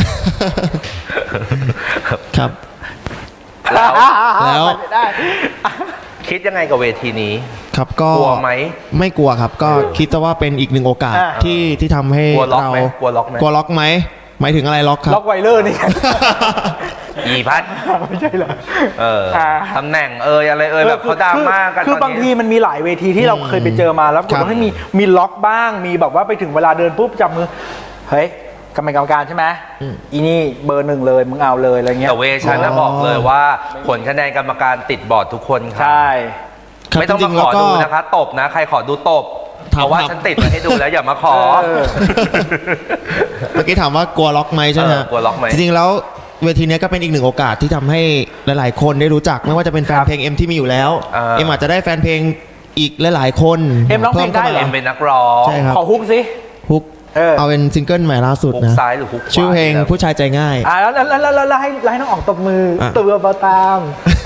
ครับแล้วคิดยังไงกับเวทีนี้ครับก็กลัวไหมไม่กลัวครับก็คิดว่าเป็นอีกหนึ่งโอกาสที่ทำให้เรากลัวล็อกไหมหมายถึงอะไรล็อกครับล็อกไวเลอร์นี่อีพัดไม่ใช่เหรอตำแหน่งอะไรแบบเขาดังมากกันคือบางทีมันมีหลายเวทีที่เราเคยไปเจอมาแล้วก็ให้มีล็อกบ้างมีแบบว่าไปถึงเวลาเดินปุ๊บจับมือเฮ้ยกรรมการใช่ไหมอีนี่เบอร์ 1เลยมึงเอาเลยอะไรเงี้ยแต่เวชันนะบอกเลยว่าผลคะแนนกรรมการติดบอร์ดทุกคนครับใช่ไม่ต้องมาขอดูนะคะตบนะใครขอดูตบเพราะว่าฉันติดมาให้ดูแล้วอย่ามาขอเมื่อกี้ถามว่ากลัวล็อกไหมใช่ไหมกลัวล็อกไหมจริงๆแล้วเวทีนี้ก็เป็นอีกหนึ่งโอกาสที่ทำให้หลายๆคนได้รู้จักไม่ว่าจะเป็นแฟนเพลงเอ็มที่มีอยู่แล้วเอ็มอาจจะได้แฟนเพลงอีกหลายๆคนเอ็มร้องเพลงได้เอ็มเป็นนักร้องใช่ครับขอฮุกสิฮุกเอาเป็นซิงเกิลใหม่ล่าสุดนะชื่อเพลงผู้ชายใจง่ายแล้วให้น้องอ๋องตบมือตัวเบาตาม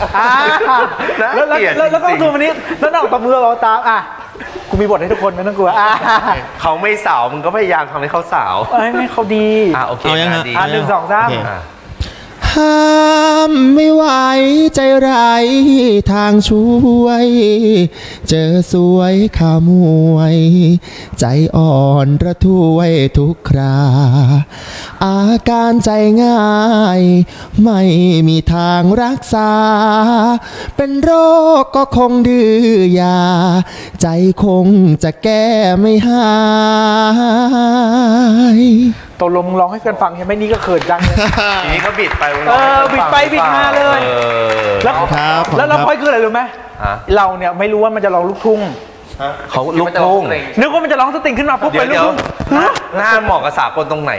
แล้วก็คือวันนี้แล้วน้องอ๋องตบมือเบาตามกูมีบทให้ทุกคนไม่ต้องกลัวเขาไม่สาวมึงก็พยายามทำให้เขาสาวให้เขาดีโอเคดี1 2 3 ห้ามไม่ไหวใจร้ายทางช่วยเจอสวยขามวยใจอ่อนระทวยทุกคราอาการใจง่ายไม่มีทางรักษาเป็นโรคก็คงดื้อยาใจคงจะแก้ไม่หายตกลงร้องให้กันฟังใช่ไหมนี่ก็เขินจังเลยนี่ก็บิดไปบิดไปบิดมาเลยแล้วเราพอยคืออะไรรู้ไหมเราเนี่ยไม่รู้ว่ามันจะร้องลูกทุ่งเขาลูกทุ่งนึกว่ามันจะร้องสตริงขึ้นมาปุ๊บไปลูกทุ่งหน้าเหมาะกับสากลตรงไหน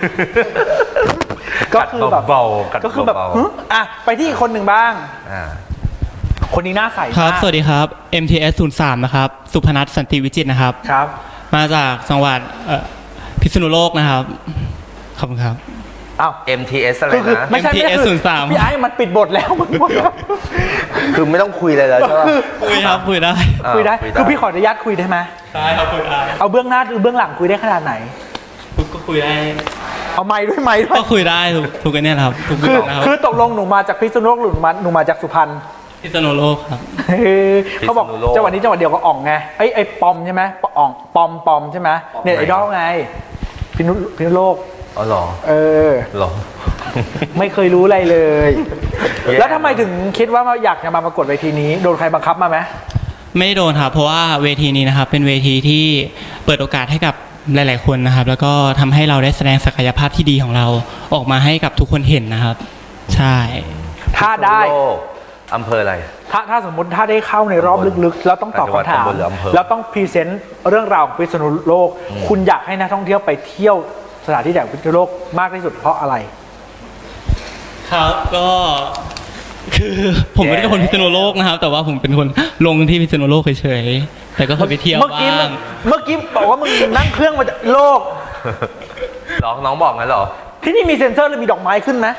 ก็คือแบบก็คือแบบไปที่อีกคนหนึ่งบ้างคนนี้หน้าใสครับสวัสดีครับ MTS 03นะครับสุพนัทสันติวิจิตรนะครับครับมาจากจังหวัดพิษณุโลกนะครับขอบคุณครับ MTS อะไรนะ MTS 03 พี่ไอ้มันปิดบทแล้วมึงคือไม่ต้องคุยเลยแล้วใช่ไหมคุยครับคุยได้คือพี่ขออนุญาตคุยได้ไหมได้ครับคุยได้เอาเบื้องหน้าหรือเบื้องหลังคุยได้ขนาดไหนก็คุยได้เอาไม้ด้วยก็คุยได้ทุกอันนี้ครับคือตกลงหนูมาจากพิษณุโลกหรือหนูมาจากสุพรรณพิษณุโลกครับเขาบอกจังหวัดนี้จังหวัดเดียวกับอ่องไงไอ้ปอมใช่ไหมอ่องปอมใช่ไหมเนี่ยไอ้ดอกไงพิษณุโลกอ๋อหรอหรอไม่เคยรู้อะไรเลยแล้วทำไมถึงคิดว่าอยากจะมาประกวดเวทีนี้โดนใครบังคับมาไหมไม่โดนครับเพราะว่าเวทีนี้นะครับเป็นเวทีที่เปิดโอกาสให้กับหลายๆคนนะครับแล้วก็ทำให้เราได้แสดงศักยภาพที่ดีของเราออกมาให้กับทุกคนเห็นนะครับใช่ถ้าได้อำเภออะไรถ้าสมมติถ้าได้เข้าในรอบลึกๆแล้วต้องตอบคำถามแล้วต้องพรีเซนต์เรื่องราวของพิษณุโลกคุณอยากให้นักท่องเที่ยวไปเที่ยวสถานที่แห่งพิษณุโลกมากที่สุดเพราะอะไรครับก็คือผมไม่ได้เป็นคนพิษณุโลกนะครับแต่ว่าผมเป็นคนลงที่พิษณุโลกเฉยๆแต่ก็เคยไปเที่ยวบ้างเมื่อกี้บอกว่ามึงนั่งเครื่องมาจากโลกน้องบอกงั้นเหรอที่นี่มีเซ็นเซอร์หรือมีดอกไม้ขึ้นไหม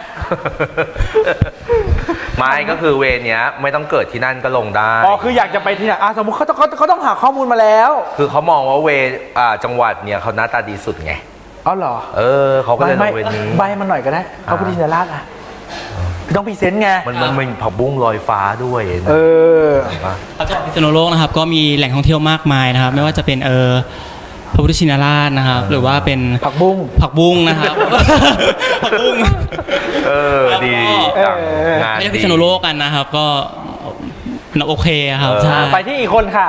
ไม่ก็คือเวรเนี้ยไม่ต้องเกิดที่นั่นก็ลงได้คืออยากจะไปที่ไหนสมมติเขาต้องหาข้อมูลมาแล้วคือเขามองว่าเวรจังหวัดเนี่ยเขาหน้าตาดีสุดไงเหรอเขาก็เลยลงเวรนี้ใบมันหน่อยก็ได้เขาพุทธินราชต้องพรีเซนต์ไงมันมีผักบุ้งลอยฟ้าด้วยจังหวัดพิษณุโลกนะครับก็มีแหล่งท่องเที่ยวมากมายนะครับไม่ว่าจะเป็นพระพุทธชินราชนะครับหรือว่าเป็นผักบุ้งนะครับผักบุ้งดีไม่ใช่พิษณุโลกกันนะครับก็โอเคครับใช่ไปที่อีกคนค่ะ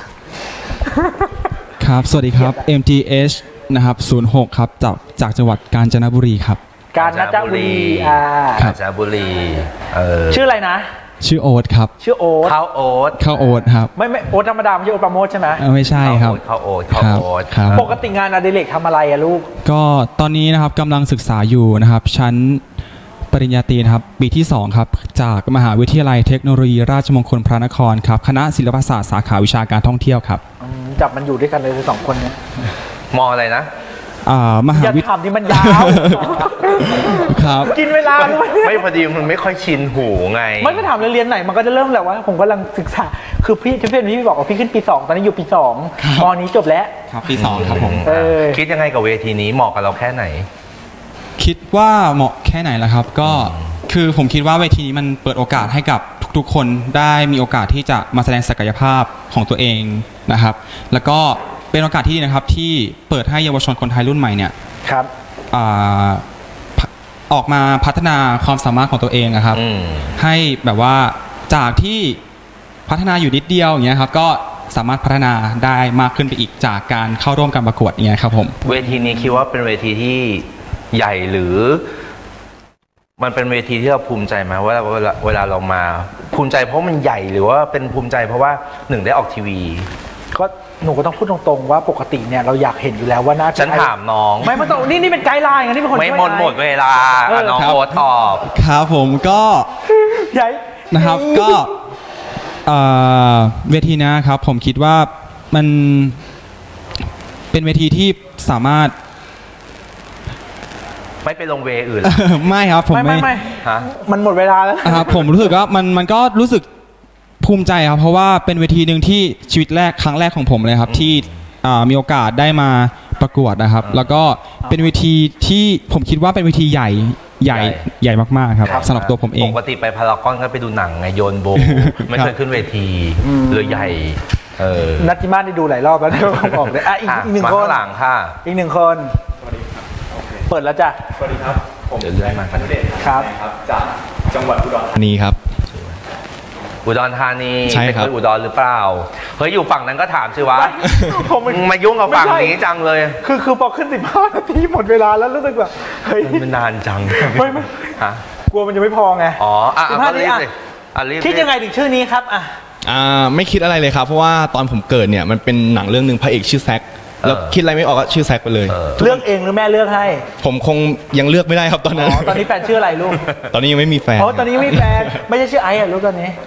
ครับสวัสดีครับ MTH นะครับ06ครับจากจังหวัดกาญจนบุรีครับกาญจนบุรีกาญจนบุรีชื่ออะไรนะชื่อโอ๊ตครับชื่อโอ๊ตข้าวโอ๊ตครับไม่โอ๊ตธรรมดาไม่ใช่โอ๊ตประโมทใช่ไหมไม่ใช่ครับข้าวโอ๊ตปกติงานอดิเรกทำอะไรอะลูกก็ตอนนี้นะครับกำลังศึกษาอยู่นะครับชั้นปริญญาตรีนะครับปีที่2ครับจากมหาวิทยาลัยเทคโนโลยีราชมงคลพระนครครับคณะศิลปศาสตร์สาขาวิชาการท่องเที่ยวครับจับมันอยู่ด้วยกันเลย2คนเนี้ยมออะไรนะมหาวิทยาลัยอย่าถามที่มันยาวครับกินเวลาด้วยไม่พอดีมันไม่ค่อยชินหูไงไม่ก็ถามเรียนไหนมันก็จะเริ่มแหละว่าผมกำลังศึกษาคือพี่ที่พี่บอกว่าพี่ขึ้นปี2ตอนนี้อยู่ปี2มอนี้จบแล้วครับปี2ครับผมคิดยังไงกับเวทีนี้เหมาะกับเราแค่ไหนคิดว่าเหมาะแค่ไหนล่ะครับก็คือผมคิดว่าเวทีนี้มันเปิดโอกาสให้กับทุกๆคนได้มีโอกาสที่จะมาแสดงศักยภาพของตัวเองนะครับแล้วก็เป็นโอกาสที่ดีนะครับที่เปิดให้เยาวชนคนไทยรุ่นใหม่เนี่ยครับออกมาพัฒนาความสามารถของตัวเองนะครับให้แบบว่าจากที่พัฒนาอยู่นิดเดียวอย่างเงี้ยครับก็สามารถพัฒนาได้มากขึ้นไปอีกจากการเข้าร่วมการประกวดอย่างเงี้ยครับผมเวทีนี้คิดว่าเป็นเวทีที่ใหญ่หรือมันเป็นเวทีที่เราภูมิใจไหมว่าเวลาเรามาภูมิใจเพราะมันใหญ่หรือว่าเป็นภูมิใจเพราะว่า1ได้ออกทีวีก็หนูก็ต้องพูดตรงๆว่าปกติเนี่ยเราอยากเห็นอยู่แล้วว่าน่าจะฉันถามน้องไม่ต้องนี่เป็นไกด์ไลน์ไงนี่เป็นคนไม่หมดเวลาน้องโอ๊ตตอบครับผมก็ใหญ่นะครับก็เวทีนะครับผมคิดว่ามันเป็นเวทีที่สามารถไม่ไปลงเวอื่นไม่ครับผมไม่มันหมดเวลาแล้วครับผมรู้สึกว่ามันก็รู้สึกภูมิใจครับเพราะว่าเป็นเวทีหนึ่งที่ชีวิตครั้งแรกของผมเลยครับที่มีโอกาสได้มาประกวดนะครับแล้วก็เป็นเวทีที่ผมคิดว่าเป็นเวทีใหญ่มากๆครับสำหรับตัวผมเองปกติไปพารากอนก็ไปดูหนังไงโยนโบไม่เคยขึ้นเวทีเลยใหญ่นัทธิมาได้ดูหลายรอบแล้วได้บอกเลยอีกหนึ่งคนหลังค่ะอีก1คนเปิดแล้วจ้ะสวัสดีครับผมเรื่อยมาครับจากจังหวัดอุดรธานีครับอุดรธานีเป็นคนอุดรหรือเปล่าเฮ้ยอยู่ฝั่งนั้นก็ถามสิวะมายุ่งกับฝั่งนี้จังเลยคือพอขึ้น15 นาทีหมดเวลาแล้วรู้สึกแบบเฮ้ยมันนานจังไม่กลัวมันจะไม่พอไง 15 นาทีคิดยังไงถึงชื่อนี้ครับไม่คิดอะไรเลยครับเพราะว่าตอนผมเกิดเนี่ยมันเป็นหนังเรื่องหนึ่งพระเอกชื่อแซคแล้วคิดอะไรไม่ออกก็ชื่อแซคไปเลยเลือกเองหรือแม่เลือกให้ผมคงยังเลือกไม่ได้ครับตอนนั้นตอนนี้แฟนชื่ออะไรลูกตอนนี้ยังไม่มีแฟนตอนนี้ไม่มีแฟนไม่ใช่ชื่อไอ้ลูกตอนนี้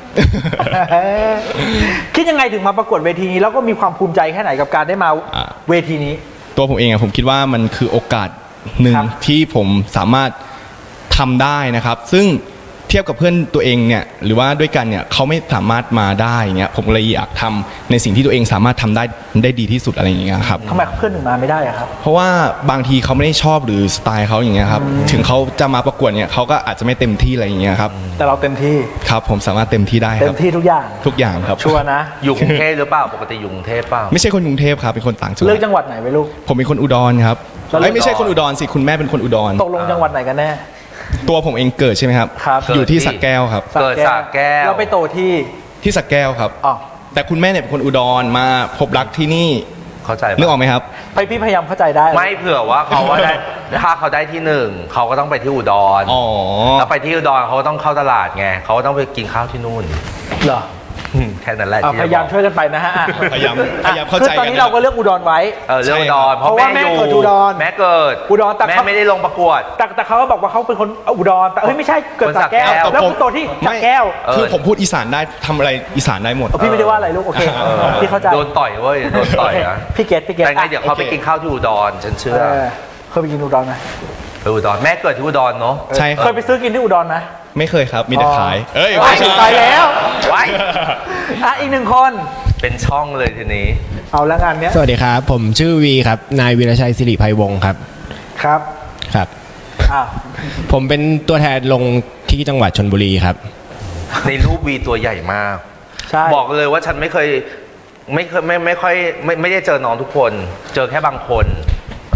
คิดยังไงถึงมาประกวดเวทีนี้แล้วก็มีความภูมิใจแค่ไหนกับการได้มาเวทีนี้ตัวผมเองผมคิดว่ามันคือโอกาสหนึ่งที่ผมสามารถทำได้นะครับซึ่งเทียบกับเพื่อนตัวเองเนี่ยหรือว่าด้วยกันเนี่ยเขาไม่สามารถมาได้เงี้ยผมเลยอยากทำในสิ่งที่ตัวเองสามารถทำได้ดีที่สุดอะไรอย่างเงี้ยครับทำไมเพื่อนถึงมาไม่ได้ครับเพราะว่าบางทีเขาไม่ได้ชอบหรือสไตล์เขาอย่างเงี้ยครับถึงเขาจะมาประกวดเนี่ยเขาก็อาจจะไม่เต็มที่อะไรอย่างเงี้ยครับแต่เราเต็มที่ครับผมสามารถเต็มที่ได้เต็มที่ทุกอย่างครับชัวร์นะอยู่กรุงเทพหรือเปล่าปกติอยู่กรุงเทพเปล่าไม่ใช่คนกรุงเทพครับเป็นคนต่างจังหวัดเลือกจังหวัดไหนไปลูกผมเป็นคนอุดรครับไม่ใช่คนอุดรสิคุณแม่เป็นคนอุดรตกลงจังหวัดไหนกันแน่ตัวผมเองเกิดใช่ไหมครับอยู่ที่สระแก้วครับเกิดสระแก้วเราไปโตที่สระแก้วครับแต่คุณแม่เนี่ยเป็นคนอุดรมาพบรักที่นี่เข้าใจนึกออกไหมครับพี่พยายามเข้าใจได้ไม่เผื่อว่าเขาว่าได้ถ้าเขาได้ที่1เขาก็ต้องไปที่อุดรแล้วไปที่อุดรเขาก็ต้องเข้าตลาดไงเขาก็ต้องไปกินข้าวที่นู่นเหรอแค่นั้นแหละพยายามช่วยกันไปนะฮะพยายามเข้าใจกันตอนนี้เราก็เลือกอุดรไว้เลือกอุดรเพราะแม่เกิดอุดรแม่เกิดอุดรแต่แม่ไม่ได้ลงประกวดแต่เขาก็บอกว่าเขาเป็นคนอุดรแต่ไม่ใช่เกิดสระแก้วแล้วคุณโตที่สระแก้วคือผมพูดอีสานได้ทำอะไรอีสานได้หมดพี่ไม่ได้ว่าอะไรลูกโอเคพี่เข้าใจโดนต่อยเว้ยโดนต่อยนะพี่เกตแต่ไงเดี๋ยวเขาไปกินข้าวที่อุดรฉันเชื่อเคยไปกินอุดรไหมอุดรแม่เกิดที่อุดรเนาะใช่เคยไปซื้อกินที่อุดรไหมไม่เคยครับมีแต่ขายไปแล้วอีก1คนเป็นช่องเลยทีนี้เอาแล้วงานเนี้ยสวัสดีครับผมชื่อวีครับนายวีรชัยศิริไพวงศ์ครับครับผมเป็นตัวแทนลงที่จังหวัดชลบุรีครับในรูปวีตัวใหญ่มากบอกเลยว่าฉันไม่เคยไม่ค่อยไม่ได้เจอน้องทุกคนเจอแค่บางคน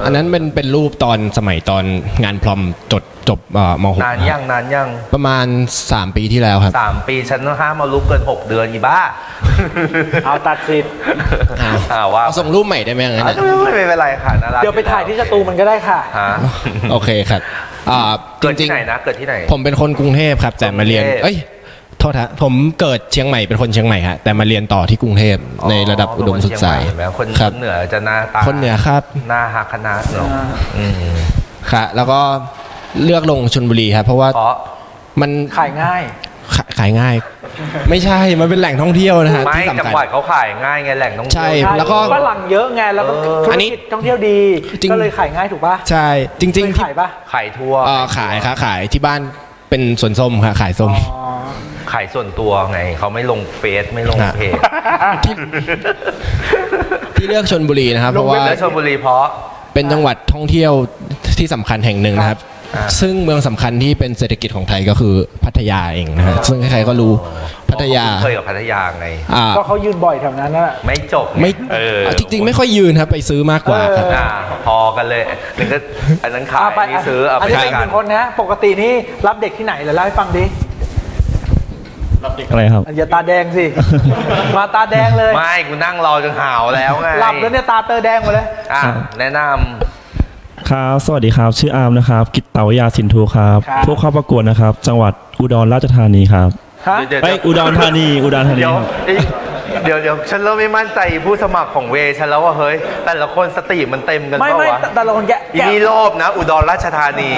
อันนั้นเป็นรูปตอนสมัยตอนงานพรอมจบม.6 นานยังประมาณ3 ปีที่แล้วครับ 3 ปีฉันห้ามเอารูปเกิน6 เดือนอีบ้าเอาตัดสิทธิ์ว่าส่งรูปใหม่ได้ไหมงั้นไม่เป็นไรค่ะน่ารักเดี๋ยวไปถ่ายที่สตูมันก็ได้ค่ะโอเคครับเกิดที่ไหนนะเกิดที่ไหนผมเป็นคนกรุงเทพครับแต่มาเรียนโทษฮะผมเกิดเชียงใหม่เป็นคนเชียงใหม่ฮะแต่มาเรียนต่อที่กรุงเทพในระดับอุดมศึกษาคนเหนือจะหน้าตาคนเหนือครับหน้าฮักคณะเนาะค่ะแล้วก็เลือกลงชลบุรีครับเพราะว่ามันขายง่ายไม่ใช่มันเป็นแหล่งท่องเที่ยวนะฮะที่สำคัญจังหวัดเขาขายง่ายไงแหล่งท่องเที่ยวใช่แล้วก็ฝรั่งเยอะไงแล้วก็ธุรกิจท่องเที่ยวดีก็เลยขายง่ายถูกป่ะใช่จริงๆขายป่ะขายทั่วขายที่บ้านเป็นสวนส้มค่ะขายส้มขายส่วนตัวไงเขาไม่ลงเฟซไม่ลงเพจที่เลือกชลบุรีนะครับเพราะว่าชลบุรีเพราะเป็นจังหวัดท่องเที่ยวที่สำคัญแห่งหนึ่งนะครับซึ่งเมืองสำคัญที่เป็นเศรษฐกิจของไทยก็คือพัทยาเองนะฮะซึ่งใครๆก็รู้พัทยาเคยกับพัทยาไงก็เขายืนบ่อยแถวนั้นนะไม่จบไม่จริงๆไม่ค่อยยืนครับไปซื้อมากกว่าครับพอกันเลยนึงก็อันนั้นขายนี่ซื้ออันนี้เป็นคนนะปกตินี่รับเด็กที่ไหนเล่าให้ฟังดิรับเด็กอะไรครับอย่าตาแดงสิมาตาแดงเลยไม่กูนั่งรอจนหาวแล้วไงหลับแล้วเนี่ยตาเตอแดงหมดเลยแนะนำครับสวัสดีครับชื่ออาร์มนะครับกิตตวยาสินทูครับผู้เข้าประกวดนะครับจังหวัดอุดรราชธานีครับไปอุดรธานีเดี๋ยวฉันเริ่มไม่มั่นใจผู้สมัครของเวฉันแล้วว่าเฮ้ยแต่ละคนสติมันเต็มกันไม่แต่ละคนแกนี่โลภนะอุดรราชธานี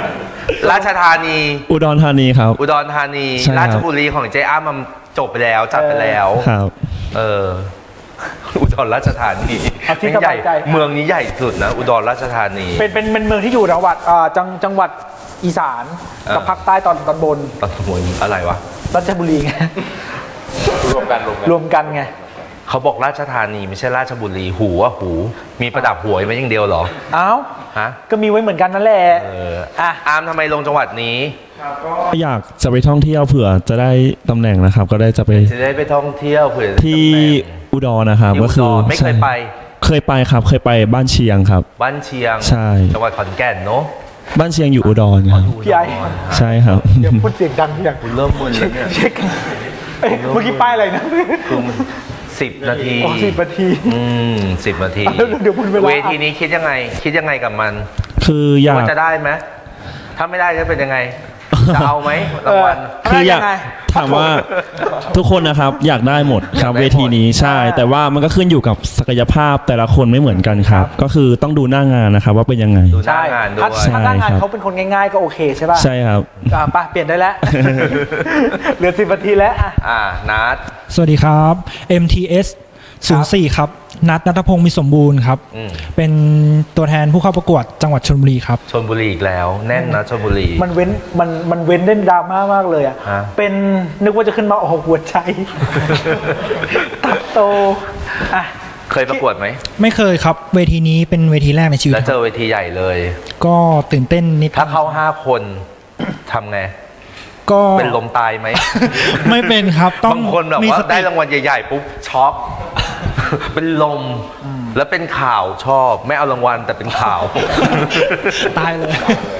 อุดรธานีครับอุดรธานีราชบุรีของเจ๊อ้ามันจบไปแล้วจัดไปแล้วครับอุดรราชธานีใหญ่เมืองนี้ใหญ่สุดนะอุดรราชธานีเป็นเมืองที่อยู่จังหวัดอีสานกับภาคใต้ตอนบนอะไรวะราชบุรีไงรวมกันไงเขาบอกราชธานีไม่ใช่ราชบุรีหูมีประดับหัวไว้อย่างเดียวหรออ้าวก็มีไว้เหมือนกันนั่นแหละอาร์มทำไมลงจังหวัดนี้ก็อยากจะไปท่องเที่ยวเผื่อจะได้ตำแหน่งนะครับก็จะไปท่องเที่ยวเผื่อที่อุดรนะครับก็คือไม่เคยไปครับเคยไปบ้านเชียงครับบ้านเชียงใช่จังหวัดขอนแก่นเนาะบ้านเชียงอยู่อุดรครับพี่ไอ้ใช่ครับเดี๋ยวพูดเสียงดังพี่อย่างคุณเริ่มมึนแล้วเนี่ยเมื่อกี้ป้ายอะไรนะคือ10 นาที 10 นาที 10 นาทีเวทีนี้คิดยังไงกับมันคืออยากจะได้ไหมถ้าไม่ได้จะเป็นยังไงจะเอาไหมรางวัลคืออยากถามว่าทุกคนนะครับอยากได้หมดครับเวทีนี้ใช่แต่ว่ามันก็ขึ้นอยู่กับศักยภาพแต่ละคนไม่เหมือนกันครับก็คือต้องดูหน้างานนะครับว่าเป็นยังไงดูหน้างานด้วยถ้าหน้างานเขาเป็นคนง่ายๆก็โอเคใช่ป่ะใช่ครับป่ะเปลี่ยนได้แล้วเหลือ10 นาทีแล้วนัดสวัสดีครับ MTS 04ครับนัทณัฐพงศ์มีสมบูรณ์ครับเป็นตัวแทนผู้เข้าประกวดจังหวัดชลบุรีครับชลบุรีอีกแล้วแน่นนะชลบุรีมันเว้นเล่นดราม่ามากเลยอ่ะเป็นนึกว่าจะขึ้นมาหัวใจตัดโตเคยประกวดไหมไม่เคยครับเวทีนี้เป็นเวทีแรกในชีวิตแล้วเจอเวทีใหญ่เลยก็ตื่นเต้นนิดถ้าเข้า5 คนทำไงก็เป็นลมตายไหมไม่เป็นครับต้องบางคนแบบว่าได้รางวัลใหญ่ๆปุ๊บช็อกเป็นลมแล้วเป็นข่าวชอบไม่เอารางวัลแต่เป็นข่าวตายเลย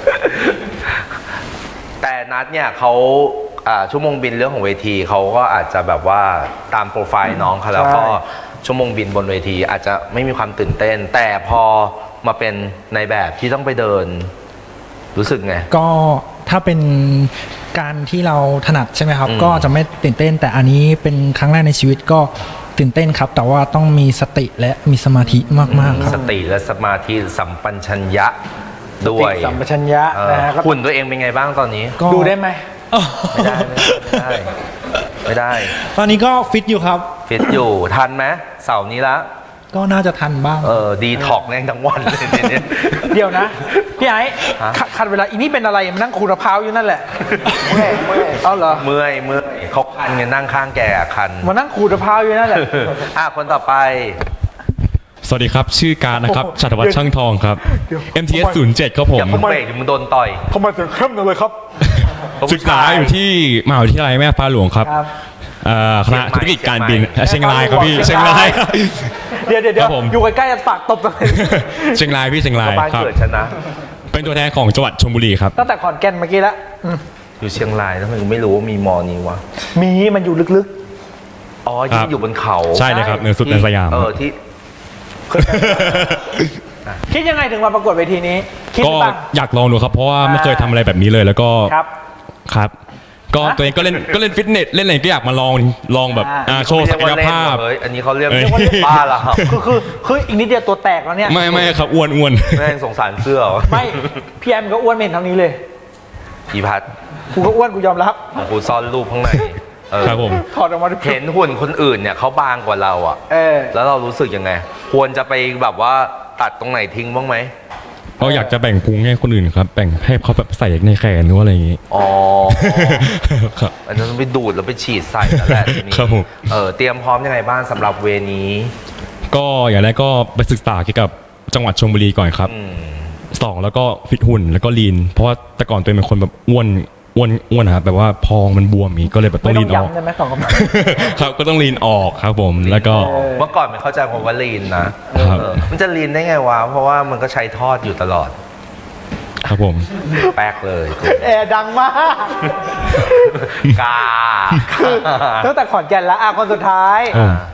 แต่นัดเนี่ยเขาชั่วโมงบินเรื่องของเวทีเขาก็อาจจะแบบว่าตามโปรไฟล์น้องเขาแล้วก็ชั่วโมงบินบนเวทีอาจจะไม่มีความตื่นเต้นแต่พอมาเป็นในแบบที่ต้องไปเดินรู้สึกไงก็ถ้าเป็นการที่เราถนัดใช่ไหมครับก็จะไม่ตื่นเต้นแต่อันนี้เป็นครั้งแรกในชีวิตก็ตื่นเต้นครับแต่ว่าต้องมีสติและมีสมาธิมากๆครับสติและสมาธิสัมปชัญญะด้วยสัมปชัญญะนะครับหุ่นตัวเองเป็นไงบ้างตอนนี้ดูได้ไหมไม่ได้ตอนนี้ก็ฟิตอยู่ครับฟิตอยู่ทันไหมเสาร์นี้ละก็น่าจะทันบ้างดีท็อกแน่ทั้งวันเลยเนี่ยเดี๋ยวนะพี่ไอ้ขัดเวลาอีนี่เป็นอะไรมานั่งขูดมะพร้าวอยู่นั่นแหละเมื่อยเอาเหรอเมื่อยเขาคันเงี้ยนั่งข้างแกคันมานั่งขูดมะพร้าวอยู่นั่นแหละคนต่อไปสวัสดีครับชื่อการนะครับชัตวัฒน์ช่างทองครับ MTS 07ครับผมอย่าเบรกมึงโดนต่อยทำไมถึงเข้มเลยครับศึกษาอยู่ที่มหาวิทยาลัยแม่ฟ้าหลวงครับคณะธุรกิจการบินเชียงรายครับพี่เชียงรายเดี๋ยวอยู่ใกล้ๆปากตบเลยเชียงรายพี่เชียงรายบ้านครับเกิดฉันนะเป็นตัวแทนของจังหวัดชลบุรีครับตั้งแต่ขอนแก่นเมื่อกี้แล้วอยู่เชียงรายแล้วมันไม่รู้ว่ามีมอนี้วะมันอยู่ลึกๆอ๋อที่อยู่บนเขาใช่เลยครับเหนือสุดในสยามที่คิดยังไงถึงมาประกวดเวทีนี้ก็อยากลองดูครับเพราะว่าไม่เคยทำอะไรแบบนี้เลยแล้วก็ครับก็ตัวเองก็เล่นฟิตเนสเล่นอะไรก็อยากมาลองแบบโชว์ศักยภาพอันนี้เขาเรียกว่าบ้าละครับคืออีกนิดเดียวตัวแตกแล้วเนี่ยไม่ครับอ้วนแม่งสงสารเสื้อไม่พี่แอมก็อ้วนไม่เห็นเท่านี้เลยอีพัดกูก็อ้วนกูยอมรับกูซ่อนรูปข้างในครับผมถอดออกมาเห็นหุ่นคนอื่นเนี่ยเขาบางกว่าเราอ่ะแล้วเรารู้สึกยังไงควรจะไปแบบว่าตัดตรงไหนทิ้งบ้างไหมก็อยากจะแบ่งพุงให้คนอื่นครับแบ่งให้เขาแบบใส่ในแขนหรืออะไรอย่างงี้อ๋ออันนั้นไปดูดแล้วไปฉีดใส่แล้วแหละทีนี้ครับผมเตรียมพร้อมยังไงบ้างสำหรับเวนี้ก็อย่างแรกก็ไปศึกษาเกี่ยวกับจังหวัดชลบุรีก่อนครับ2แล้วก็ฟิตหุ่นแล้วก็ลีนเพราะว่าแต่ก่อนตัวเองเป็นคนแบบอ้วนนะครับแบบว่าพองมันบวมมีก็เลยแบบต้องลีนออกใช่ไหมสองกำลังครับก็ต้องลีนออกครับผมแล้วก็เมื่อก่อนไม่เข้าใจคำว่าลีนนะมันจะลีนได้ไงวะเพราะว่ามันก็ใช้ทอดอยู่ตลอดครับผมแป๊กเลยแอร์ดังมากกาคือตั้งแต่ขอนแก่นแล้วคนสุดท้าย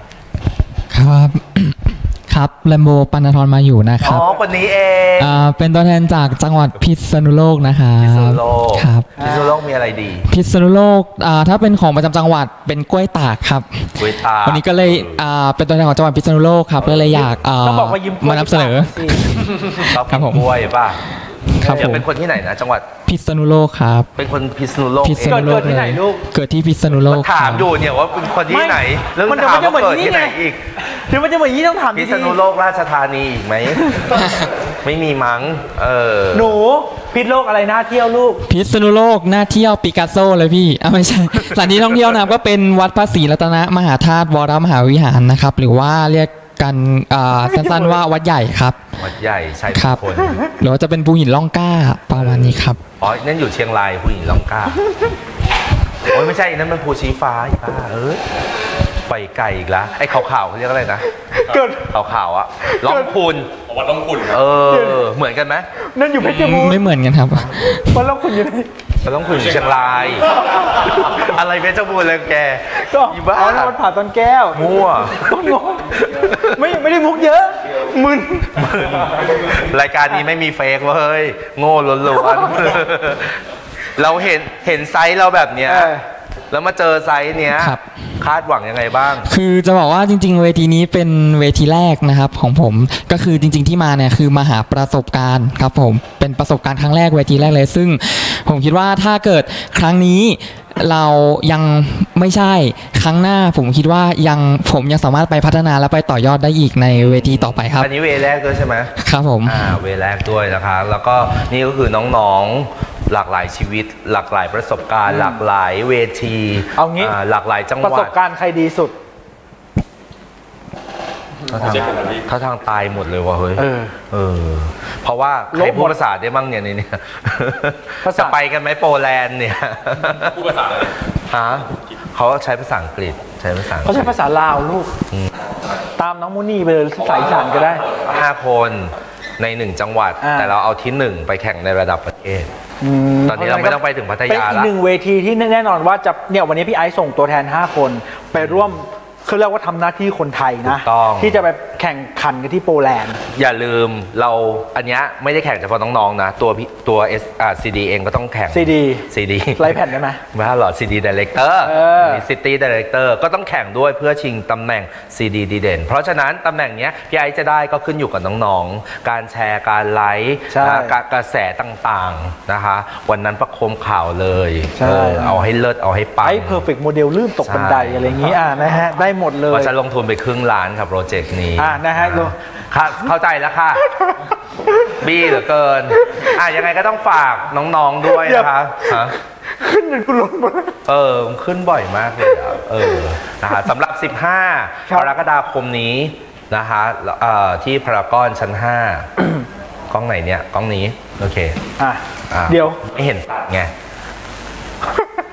ครับแลมโบปันธรมาอยู่นะครับคนนี้เองเป็นตัวแทนจากจังหวัดพิษณุโลกนะครับพิษณุโลกครับพิษณุโลกมีอะไรดีพิษณุโลกถ้าเป็นของประจำจังหวัดเป็นกล้วยตากครับกล้วยตากวันนี้ก็เลยเป็นตัวแทนของจังหวัดพิษณุโลกครับก็เลยอยากมานำเสนอครับผมกล้วยป่ะครับผมเป็นคนที่ไหนนะจังหวัดพิษณุโลกครับเป็นคนพิษณุโลกเกิดที่ไหนลูกเกิดที่พิษณุโลกถามอยู่เนี่ยว่าเป็นคนที่ไหนแล้วมันถามว่าเกิดที่ไหนอีกเดี๋ยวมันจะเหมือนนี้ต้องถามพิษณุโลกราชธานีอีกไหมไม่มีมั้งหนูพิษโลกอะไรน่าเที่ยวลูกพิษณุโลกน่าเที่ยวปิกัสโซเลยพี่ไม่ใช่สถานที่ท่องเที่ยวนะก็เป็นวัดพระศรีรัตนมหาธาตุวรมหาวิหารนะครับหรือว่าเรียกกันสั้นๆว่าวัดใหญ่ครับวัดใหญ่ใช่คนหรือว่าจะเป็นภูหินล่องกล้าประมาณนี้ครับอ๋อนั่นอยู่เชียงรายภูหินล่องกล้าโอ้ยไม่ใช่นั่นมันภูชีฟ้าไปไกลอีกแล้วไอ้ขาวๆเขาเรียกอะไรนะขาวๆล่องคุณวัดล่องคุณเหมือนกันไหมนั่นอยู่เพชรบูรณ์ไม่เหมือนกันครับวัดล่องคุณอยู่ไหนวัดล่องคุณอยู่เชียงรายอะไรเพชรบูรณ์เลยแกก็วัดผาตอนแก้วมั่วต้องงงไม่ได้มุกเยอะมึนรายการนี้ไม่มีเฟกเว้ยโง่ล้วนๆเราเห็นไซส์เราแบบเนี้ยแล้วมาเจอไซส์เนี้ยคาดหวังยังไงบ้างคือจะบอกว่าจริงๆเวทีนี้เป็นเวทีแรกนะครับของผมก็คือจริงๆที่มาเนี่ยคือมาหาประสบการณ์ครับผมเป็นประสบการณ์ครั้งแรกเวทีแรกเลยซึ่งผมคิดว่าถ้าเกิดครั้งนี้เรายังไม่ใช่ครั้งหน้าผมคิดว่าผมยังสามารถไปพัฒนาและไปต่อยอดได้อีกในเวทีต่อไปครับอันนี้เวแรกด้วยใช่ไหมครับผมเวแรกด้วยนะคะแล้วก็นี่ก็คือน้องๆหลากหลายชีวิตหลากหลายประสบการณ์หลากหลายเวทีเอางี้หลากหลายจังหวัดประสบการณ์ใครดีสุดถ้าทางตายหมดเลยว่ะเฮ้ยเพราะว่าใครพูดภาษาได้บ้างเนี่ยในนี้จะไปกันไหมโปแลนด์เนี่ยพูดภาษาอะไรเขาใช้ภาษาอังกฤษเขาใช้ภาษาลาวลูกตามน้องมุนีไปเลยสายฉานก็ได้ 5 คนใน1จังหวัดแต่เราเอาที่1ไปแข่งในระดับประเทศตอนนี้เราไม่ต้องไปถึงพัทยาแล้วเป็นอีก1เวทีที่แน่นอนว่าจะเนี่ยวันนี้พี่ไอซ์ส่งตัวแทน5 คนไปร่วมเขาเรียกว่าทำหน้าที่คนไทยนะที่จะไปแข่งขันกันที่โปแลนด์อย่าลืมเราอันนี้ไม่ได้แข่งเฉพาะน้องๆนะตัวCD เองก็ต้องแข่ง CD ไลฟ์แผ่นได้ไหมไม่หรอ CD Director มี City Director ก็ต้องแข่งด้วยเพื่อชิงตำแหน่ง CD ดีเด่นเพราะฉะนั้นตำแหน่งนี้พี่ไอซ์จะได้ก็ขึ้นอยู่กับน้องๆการแชร์การไลฟ์การกระแสต่างๆนะคะวันนั้นประโคมข่าวเลยเอาให้เลิศเอาให้ปังไอ้ perfect model ลื่นตกบันไดอะไรอย่างนี้นะฮะได้หมดเลยว่าจะลงทุนไปครึ่งล้านกับโปรเจกต์นี้นะฮะเข้าใจแล้วค่ะบี้เหลือเกินยังไงก็ต้องฝากน้องๆด้วยนะคะขึ้นจนกูล้นหมดขึ้นบ่อยมากเลยนะคะสำหรับ15กรกฎาคมนี้นะคะที่พารากอนชั้น5กล้องไหนเนี่ยกล้องนี้โอเคเดี๋ยวไม่เห็นไง